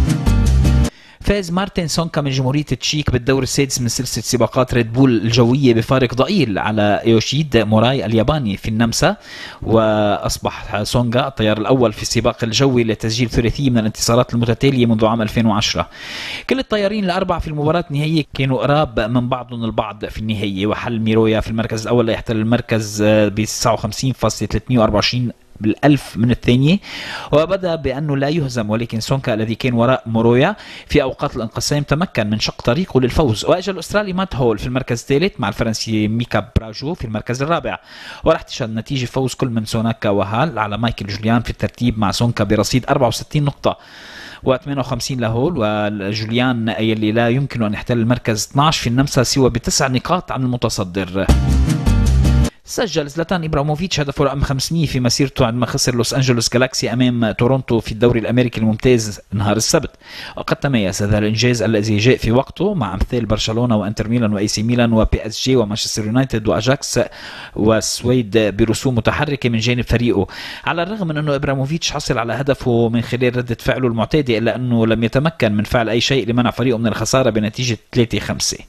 فاز مارتن سونكا من جمهورية التشيك بالدور السادس من سلسلة سباقات ريد بول الجوية بفارق ضئيل على يوشيد موراي الياباني في النمسا، وأصبح سونغا الطيار الأول في السباق الجوي لتسجيل ثلاثية من الانتصارات المتتالية منذ عام ألفين وعشرة. كل الطيارين الأربعة في المباراة النهائية كانوا قراب من بعضهم البعض في النهاية، وحل ميرويا في المركز الأول ليحتل المركز ب تسعة وخمسين فاصلة ثلاثمئة وأربعة وعشرين بالألف من الثانية، وبدأ بأنه لا يهزم، ولكن سونكا الذي كان وراء مورويا في أوقات الانقسام تمكن من شق طريقه للفوز. وأجى الأسترالي مات هول في المركز الثالث مع الفرنسي ميكا براجو في المركز الرابع، وراح تشهد نتيجة فوز كل من سوناكا وهال على مايكل جوليان في الترتيب مع سونكا برصيد أربعة وستين نقطة وثمانية وخمسين لهول، وجوليان يلي لا يمكن أن يحتل المركز اثني عشر في النمسا سوى بتسع نقاط عن المتصدر. سجل زلاتان إبراهيموفيتش هدفه رقم خمسمئة في مسيرته عندما خسر لوس أنجلوس جالاكسي أمام تورونتو في الدوري الأمريكي الممتاز نهار السبت، وقد تميز هذا الإنجاز الذي جاء في وقته مع أمثال برشلونة وإنتر ميلان وإي سي ميلان وبي اس جي ومانشستر يونايتد وأجاكس وسويد برسوم متحركة من جانب فريقه. على الرغم من أنه إبراهيموفيتش حصل على هدفه من خلال ردة فعله المعتادة، إلا أنه لم يتمكن من فعل أي شيء لمنع فريقه من الخسارة بنتيجة ثلاثة خمسة.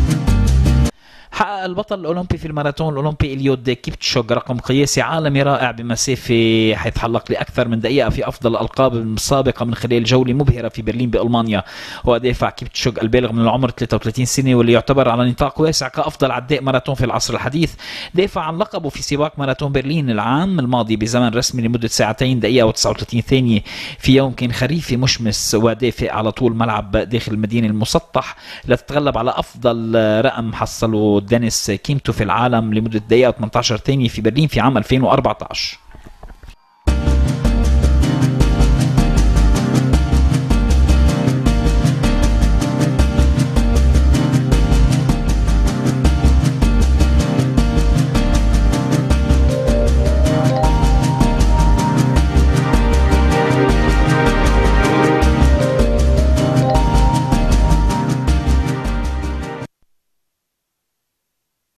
حقق البطل الأولمبي في الماراثون الأولمبي إليود كيبتشوغ رقم قياسي عالمي رائع بمسافة حيث حلق لأكثر من دقيقة في أفضل الألقاب السابقة من خلال جولة مبهرة في برلين بألمانيا. ودافع كيبتشوغ البالغ من العمر ثلاثة وثلاثين سنة واللي يعتبر على نطاق واسع كأفضل عداء ماراثون في العصر الحديث، دافع عن لقبه في سباق ماراثون برلين العام الماضي بزمن رسمي لمدة ساعتين دقيقة وتسعة وثلاثين ثانية في يوم كان خريفي مشمس ودافئ على طول ملعب داخل المدينة المسطح، لتتغلب على أفضل رقم حصله دينيس كيمتو في العالم لمدة دقيقة ثمانية عشر ثانية في برلين في عام ألفين وأربعة عشر.